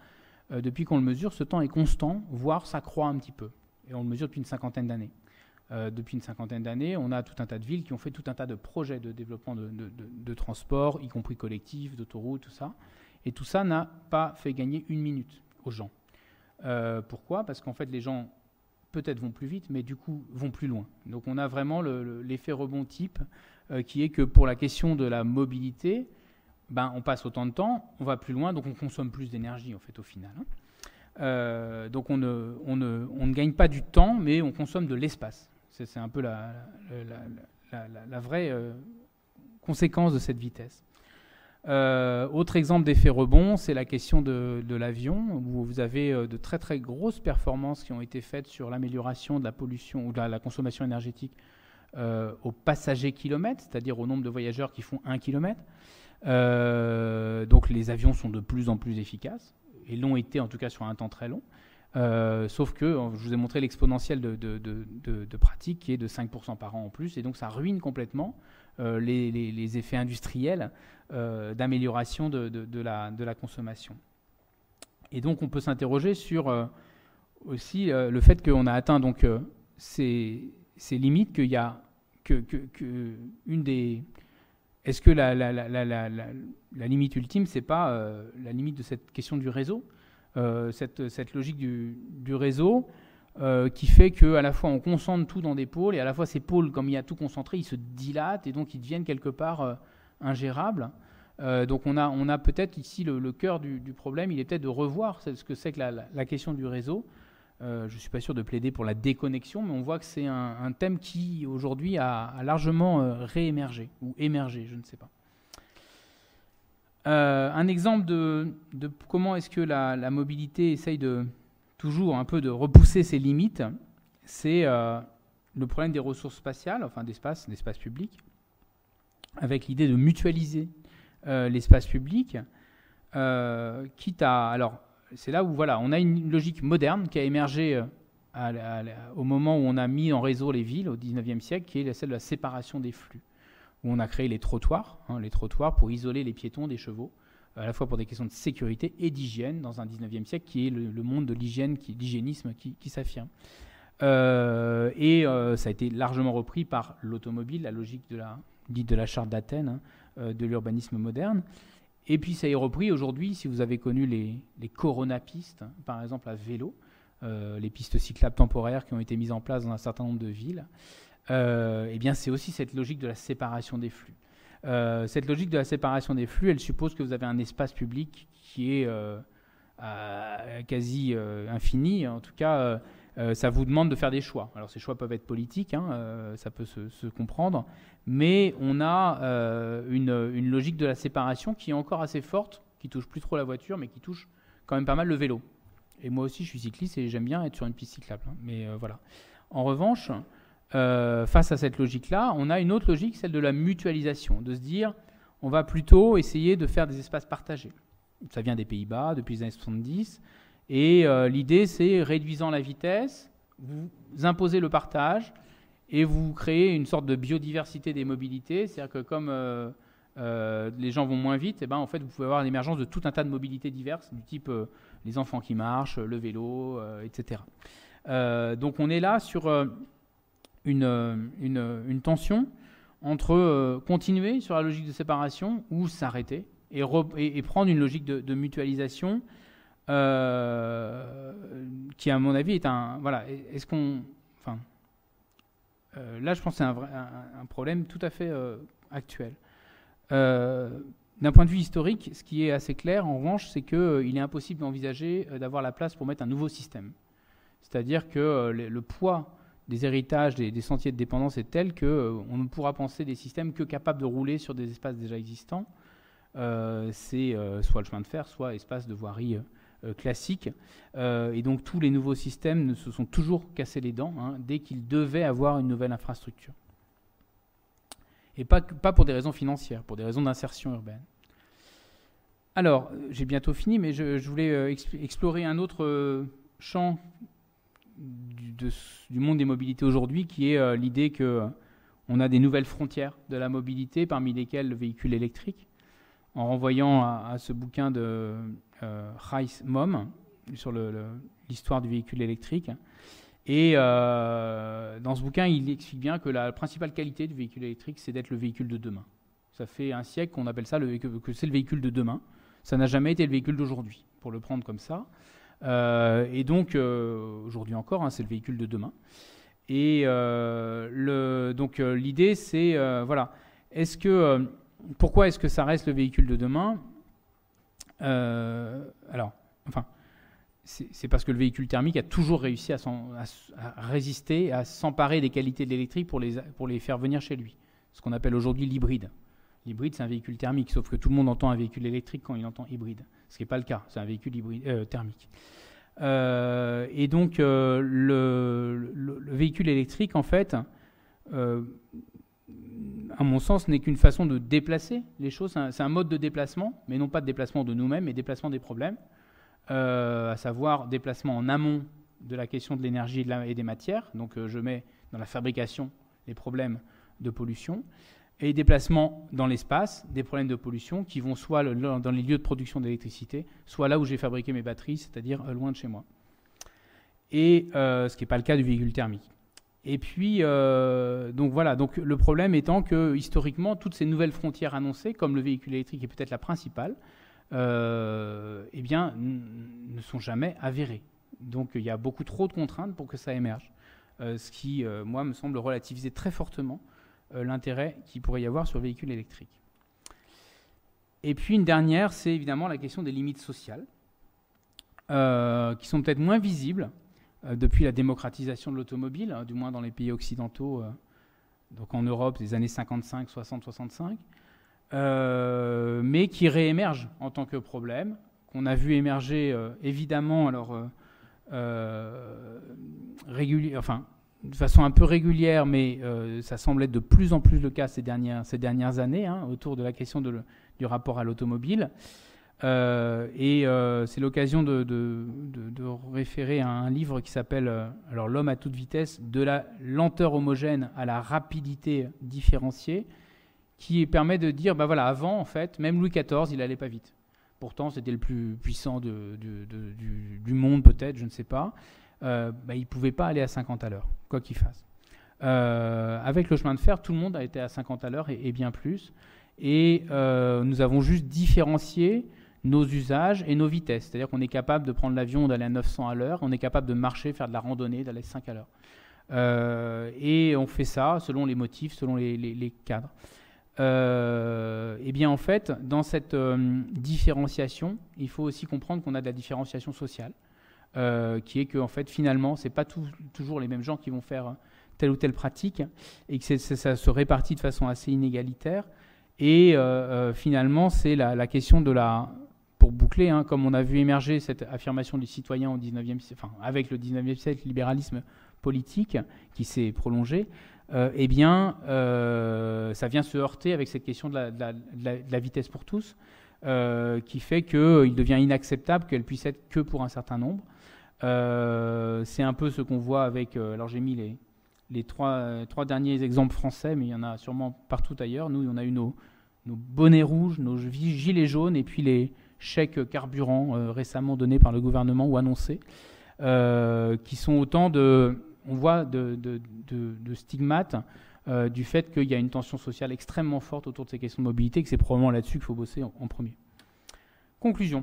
euh, depuis qu'on le mesure, ce temps est constant, voire s'accroît un petit peu. Et on le mesure depuis une cinquantaine d'années. Euh, depuis une cinquantaine d'années, on a tout un tas de villes qui ont fait tout un tas de projets de développement de, de, de, de transport, y compris collectifs, d'autoroutes, tout ça. Et tout ça n'a pas fait gagner une minute aux gens. Euh, pourquoi ? Parce qu'en fait, les gens peut-être vont plus vite, mais du coup vont plus loin. Donc on a vraiment le, le, l'effet rebond type, euh, qui est que pour la question de la mobilité, ben, on passe autant de temps, on va plus loin, donc on consomme plus d'énergie en fait au final. Hein. Euh, donc on ne, on, ne, on ne gagne pas du temps, mais on consomme de l'espace. C'est, c'est un peu la, la, la, la, la vraie euh, conséquence de cette vitesse. Euh, autre exemple d'effet rebond, c'est la question de, de l'avion, où vous avez euh, de très très grosses performances qui ont été faites sur l'amélioration de la pollution ou de la, la consommation énergétique euh, au passager kilomètre, c'est-à-dire au nombre de voyageurs qui font un kilomètre. Euh, donc les avions sont de plus en plus efficaces, et l'ont été en tout cas sur un temps très long. Euh, sauf que, je vous ai montré l'exponentielle de, de, de, de, de pratique qui est de cinq pour cent par an en plus, et donc ça ruine complètement euh, les, les, les effets industriels euh, d'amélioration de, de, de, la, de la consommation. Et donc on peut s'interroger sur euh, aussi euh, le fait qu'on a atteint donc, euh, ces, ces limites, qu'il y a que, que, que une des... Est-ce que la, la, la, la, la, la, la limite ultime, c'est pas euh, la limite de cette question du réseau ? Euh, cette, cette logique du, du réseau euh, qui fait qu'à la fois on concentre tout dans des pôles et à la fois ces pôles, comme il y a tout concentré, ils se dilatent et donc ils deviennent quelque part euh, ingérables. Euh, donc on a, on a peut-être ici le, le cœur du, du problème, il est peut-être de revoir ce que c'est que la, la, la question du réseau. Euh, je ne suis pas sûr de plaider pour la déconnexion, mais on voit que c'est un, un thème qui aujourd'hui a, a largement euh, réémergé ou émergé, je ne sais pas. Euh, un exemple de, de comment est-ce que la, la mobilité essaye de toujours un peu de repousser ses limites, c'est euh, le problème des ressources spatiales, enfin d'espace, d'espace public, avec l'idée de mutualiser euh, l'espace public, euh, quitte à... Alors, c'est là où voilà, on a une logique moderne qui a émergé à, à, à, au moment où on a mis en réseau les villes, au dix-neuvième siècle, qui est celle de la séparation des flux, où on a créé les trottoirs, hein, les trottoirs pour isoler les piétons des chevaux, à la fois pour des questions de sécurité et d'hygiène, dans un dix-neuvième siècle qui est le, le monde de l'hygiène, qui, l'hygiénisme qui, qui s'affirme. Euh, et euh, ça a été largement repris par l'automobile, la logique de la, dite de la charte d'Athènes, hein, euh, de l'urbanisme moderne. Et puis ça est repris aujourd'hui, si vous avez connu les, les coronapistes, hein, par exemple à vélo, euh, les pistes cyclables temporaires qui ont été mises en place dans un certain nombre de villes, Euh, eh bien, c'est aussi cette logique de la séparation des flux. Euh, cette logique de la séparation des flux, elle suppose que vous avez un espace public qui est euh, à, quasi euh, infini. En tout cas, euh, euh, ça vous demande de faire des choix. Alors, ces choix peuvent être politiques, hein, euh, ça peut se, se comprendre, mais on a euh, une, une logique de la séparation qui est encore assez forte, qui touche plus trop la voiture, mais qui touche quand même pas mal le vélo. Et moi aussi, je suis cycliste et j'aime bien être sur une piste cyclable. Hein, mais euh, voilà. En revanche... Euh, face à cette logique-là, on a une autre logique, celle de la mutualisation, de se dire on va plutôt essayer de faire des espaces partagés. Ça vient des Pays-Bas depuis les années soixante-dix, et euh, l'idée c'est réduisant la vitesse, vous imposez le partage, et vous créez une sorte de biodiversité des mobilités, c'est-à-dire que comme euh, euh, les gens vont moins vite, et ben, en fait, vous pouvez avoir l'émergence de tout un tas de mobilités diverses, du type euh, les enfants qui marchent, le vélo, euh, et cetera. Euh, donc on est là sur... Euh, Une, une, une tension entre euh, continuer sur la logique de séparation ou s'arrêter et, re, et, et prendre une logique de, de mutualisation euh, qui, à mon avis, est un... Voilà, est-ce qu'on... Enfin, euh, là, je pense que c'est un, vrai, un, un problème tout à fait euh, actuel. Euh, d'un point de vue historique, ce qui est assez clair, en revanche, c'est qu'il euh, est impossible d'envisager euh, d'avoir la place pour mettre un nouveau système. C'est-à-dire que euh, le, le poids des héritages, des, des sentiers de dépendance est tel qu'on euh, ne pourra penser des systèmes que capables de rouler sur des espaces déjà existants. Euh, c'est euh, soit le chemin de fer, soit espace de voirie euh, classique. Euh, et donc tous les nouveaux systèmes se sont toujours cassés les dents hein, dès qu'ils devaient avoir une nouvelle infrastructure. Et pas, pas pour des raisons financières, pour des raisons d'insertion urbaine. Alors, j'ai bientôt fini, mais je, je voulais euh, exp- explorer un autre euh, champ Du, de, du monde des mobilités aujourd'hui, qui est euh, l'idée qu'on euh, a des nouvelles frontières de la mobilité, parmi lesquelles le véhicule électrique, en renvoyant à, à ce bouquin de euh, Reis Mom, sur le, le, l'histoire du véhicule électrique. Et euh, dans ce bouquin, il explique bien que la principale qualité du véhicule électrique, c'est d'être le véhicule de demain. Ça fait un siècle qu'on appelle ça le, que, que c'est le véhicule de demain. Ça n'a jamais été le véhicule d'aujourd'hui, pour le prendre comme ça. Euh, et donc, euh, aujourd'hui encore, hein, c'est le véhicule de demain. Et euh, le, donc, euh, l'idée, c'est, euh, voilà, est-ce que, euh, pourquoi est-ce que ça reste le véhicule de demain ? euh, Alors, enfin, c'est, c'est parce que le véhicule thermique a toujours réussi à, à, à résister, à s'emparer des qualités de l'électrique pour les, pour les faire venir chez lui. Ce qu'on appelle aujourd'hui l'hybride. L'hybride, c'est un véhicule thermique, sauf que tout le monde entend un véhicule électrique quand il entend hybride, ce qui n'est pas le cas, c'est un véhicule hybride, euh, thermique. Euh, et donc, euh, le, le, le véhicule électrique, en fait, euh, à mon sens, n'est qu'une façon de déplacer les choses. C'est un, c'est un mode de déplacement, mais non pas de déplacement de nous-mêmes, mais déplacement des problèmes, euh, à savoir déplacement en amont de la question de l'énergie et, de la, et des matières. Donc, euh, je mets dans la fabrication les problèmes de pollution, et déplacement dans l'espace, des problèmes de pollution qui vont soit le, dans les lieux de production d'électricité, soit là où j'ai fabriqué mes batteries, c'est-à-dire euh, loin de chez moi. Et euh, ce qui n'est pas le cas du véhicule thermique. Et puis, euh, donc voilà, donc le problème étant que historiquement, toutes ces nouvelles frontières annoncées, comme le véhicule électrique est peut-être la principale, euh, eh bien, n- ne sont jamais avérées. Donc il y a beaucoup trop de contraintes pour que ça émerge. Euh, ce qui, euh, moi, me semble relativiser très fortement Euh, l'intérêt qu'il pourrait y avoir sur le véhicule électrique. Et puis une dernière, c'est évidemment la question des limites sociales, euh, qui sont peut-être moins visibles euh, depuis la démocratisation de l'automobile, hein, du moins dans les pays occidentaux, euh, donc en Europe des années cinquante-cinq, soixante, soixante-cinq, euh, mais qui réémergent en tant que problème, qu'on a vu émerger euh, évidemment alors euh, euh, régulier, enfin de façon un peu régulière, mais euh, ça semble être de plus en plus le cas ces dernières, ces dernières années, hein, autour de la question de le, du rapport à l'automobile. Euh, et euh, c'est l'occasion de, de, de, de référer à un livre qui s'appelle euh, alors, L'homme à toute vitesse, de la lenteur homogène à la rapidité différenciée, qui permet de dire, bah voilà, avant, en fait, même Louis quatorze, il n'allait pas vite. Pourtant, c'était le plus puissant de, de, de, du, du monde, peut-être, je ne sais pas. Euh, bah, il ne pouvait pas aller à cinquante à l'heure, quoi qu'il fasse. Euh, avec le chemin de fer, tout le monde a été à cinquante à l'heure et, et bien plus. Et euh, nous avons juste différencié nos usages et nos vitesses. C'est-à-dire qu'on est capable de prendre l'avion, d'aller à neuf cents à l'heure, on est capable de marcher, faire de la randonnée, d'aller à cinq à l'heure. Euh, et on fait ça selon les motifs, selon les, les, les cadres. Euh, et bien en fait, dans cette euh, différenciation, il faut aussi comprendre qu'on a de la différenciation sociale. Euh, qui est que en fait, finalement, ce n'est pas tout, toujours les mêmes gens qui vont faire telle ou telle pratique, et que c'est, c'est, ça se répartit de façon assez inégalitaire. Et euh, euh, finalement, c'est la, la question de la... Pour boucler, hein, comme on a vu émerger cette affirmation du citoyen au dix-neuvième siècle, enfin, avec le dix-neuvième siècle, le libéralisme politique qui s'est prolongé, euh, eh bien, euh, ça vient se heurter avec cette question de la, de la, de la, de la vitesse pour tous, euh, qui fait qu'il devient inacceptable qu'elle puisse être que pour un certain nombre. Euh, c'est un peu ce qu'on voit avec... Euh, alors j'ai mis les, les trois, euh, trois derniers exemples français, mais il y en a sûrement partout ailleurs. Nous, on a eu nos, nos bonnets rouges, nos gilets jaunes, et puis les chèques carburant euh, récemment donnés par le gouvernement ou annoncés, euh, qui sont autant de... On voit de, de, de, de stigmates euh, du fait qu'il y a une tension sociale extrêmement forte autour de ces questions de mobilité, que c'est probablement là-dessus qu'il faut bosser en, en premier. Conclusion.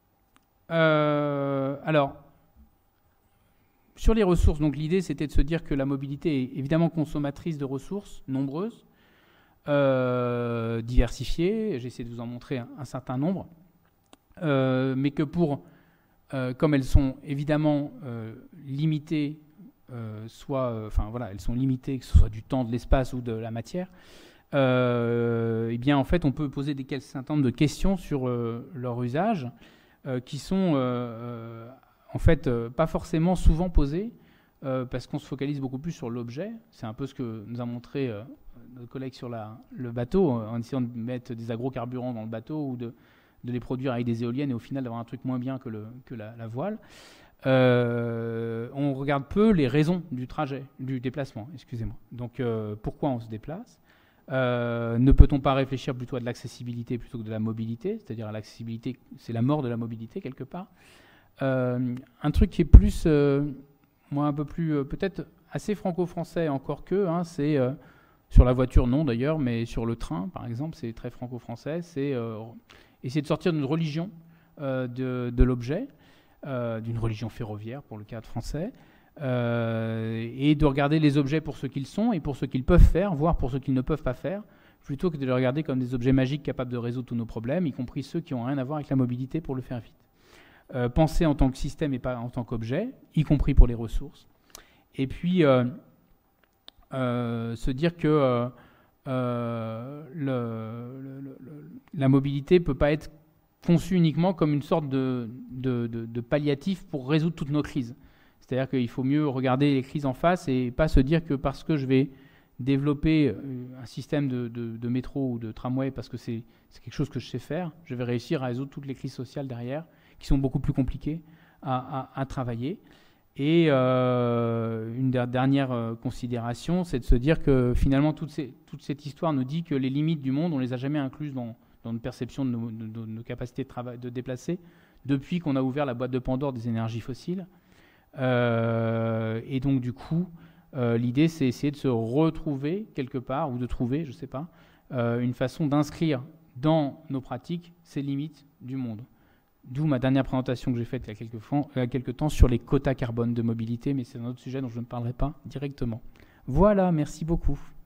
Euh, alors... Sur les ressources, donc l'idée c'était de se dire que la mobilité est évidemment consommatrice de ressources nombreuses, euh, diversifiées, j'essaie de vous en montrer un, un certain nombre, euh, mais que pour, euh, comme elles sont évidemment euh, limitées, euh, soit, euh, enfin voilà, elles sont limitées, que ce soit du temps, de l'espace ou de la matière, euh, et bien en fait on peut poser des, un certain nombre de questions sur euh, leur usage, euh, qui sont... Euh, en fait, euh, pas forcément souvent posé, euh, parce qu'on se focalise beaucoup plus sur l'objet. C'est un peu ce que nous a montré euh, notre collègue sur la, le bateau, euh, en essayant de mettre des agrocarburants dans le bateau ou de, de les produire avec des éoliennes et au final d'avoir un truc moins bien que, le, que la, la voile. Euh, on regarde peu les raisons du trajet, du déplacement, excusez-moi. Donc, euh, pourquoi on se déplace ? Euh, ne peut-on pas réfléchir plutôt à de l'accessibilité plutôt que de la mobilité ? C'est-à-dire à l'accessibilité, c'est la mort de la mobilité quelque part. Euh, un truc qui est plus, euh, moi un peu plus, euh, peut-être assez franco-français encore que, hein, c'est euh, sur la voiture non d'ailleurs, mais sur le train par exemple, c'est très franco-français, c'est euh, essayer de sortir d'une religion euh, de, de l'objet, euh, d'une religion ferroviaire pour le cadre français, euh, et de regarder les objets pour ce qu'ils sont et pour ce qu'ils peuvent faire, voire pour ce qu'ils ne peuvent pas faire, plutôt que de les regarder comme des objets magiques capables de résoudre tous nos problèmes, y compris ceux qui n'ont rien à voir avec la mobilité pour le faire vite. Euh, penser en tant que système et pas en tant qu'objet, y compris pour les ressources. Et puis, euh, euh, se dire que euh, euh, le, le, le, la mobilité ne peut pas être conçue uniquement comme une sorte de, de, de, de palliatif pour résoudre toutes nos crises. C'est-à-dire qu'il faut mieux regarder les crises en face et pas se dire que parce que je vais développer un système de, de, de métro ou de tramway parce que c'est, c'est quelque chose que je sais faire, je vais réussir à résoudre toutes les crises sociales derrière, qui sont beaucoup plus compliquées à, à, à travailler. Et euh, une dernière considération, c'est de se dire que finalement, toute, ces, toute cette histoire nous dit que les limites du monde, on ne les a jamais incluses dans, dans notre perception de nos, de, de nos capacités de, travail, de déplacer, depuis qu'on a ouvert la boîte de Pandore des énergies fossiles. Euh, et donc, du coup, euh, l'idée, c'est essayer de se retrouver quelque part, ou de trouver, je ne sais pas, euh, une façon d'inscrire dans nos pratiques ces limites du monde. D'où ma dernière présentation que j'ai faite il y a quelques, fois, il y a quelques temps sur les quotas carbone de mobilité, mais c'est un autre sujet dont je ne parlerai pas directement. Voilà, merci beaucoup.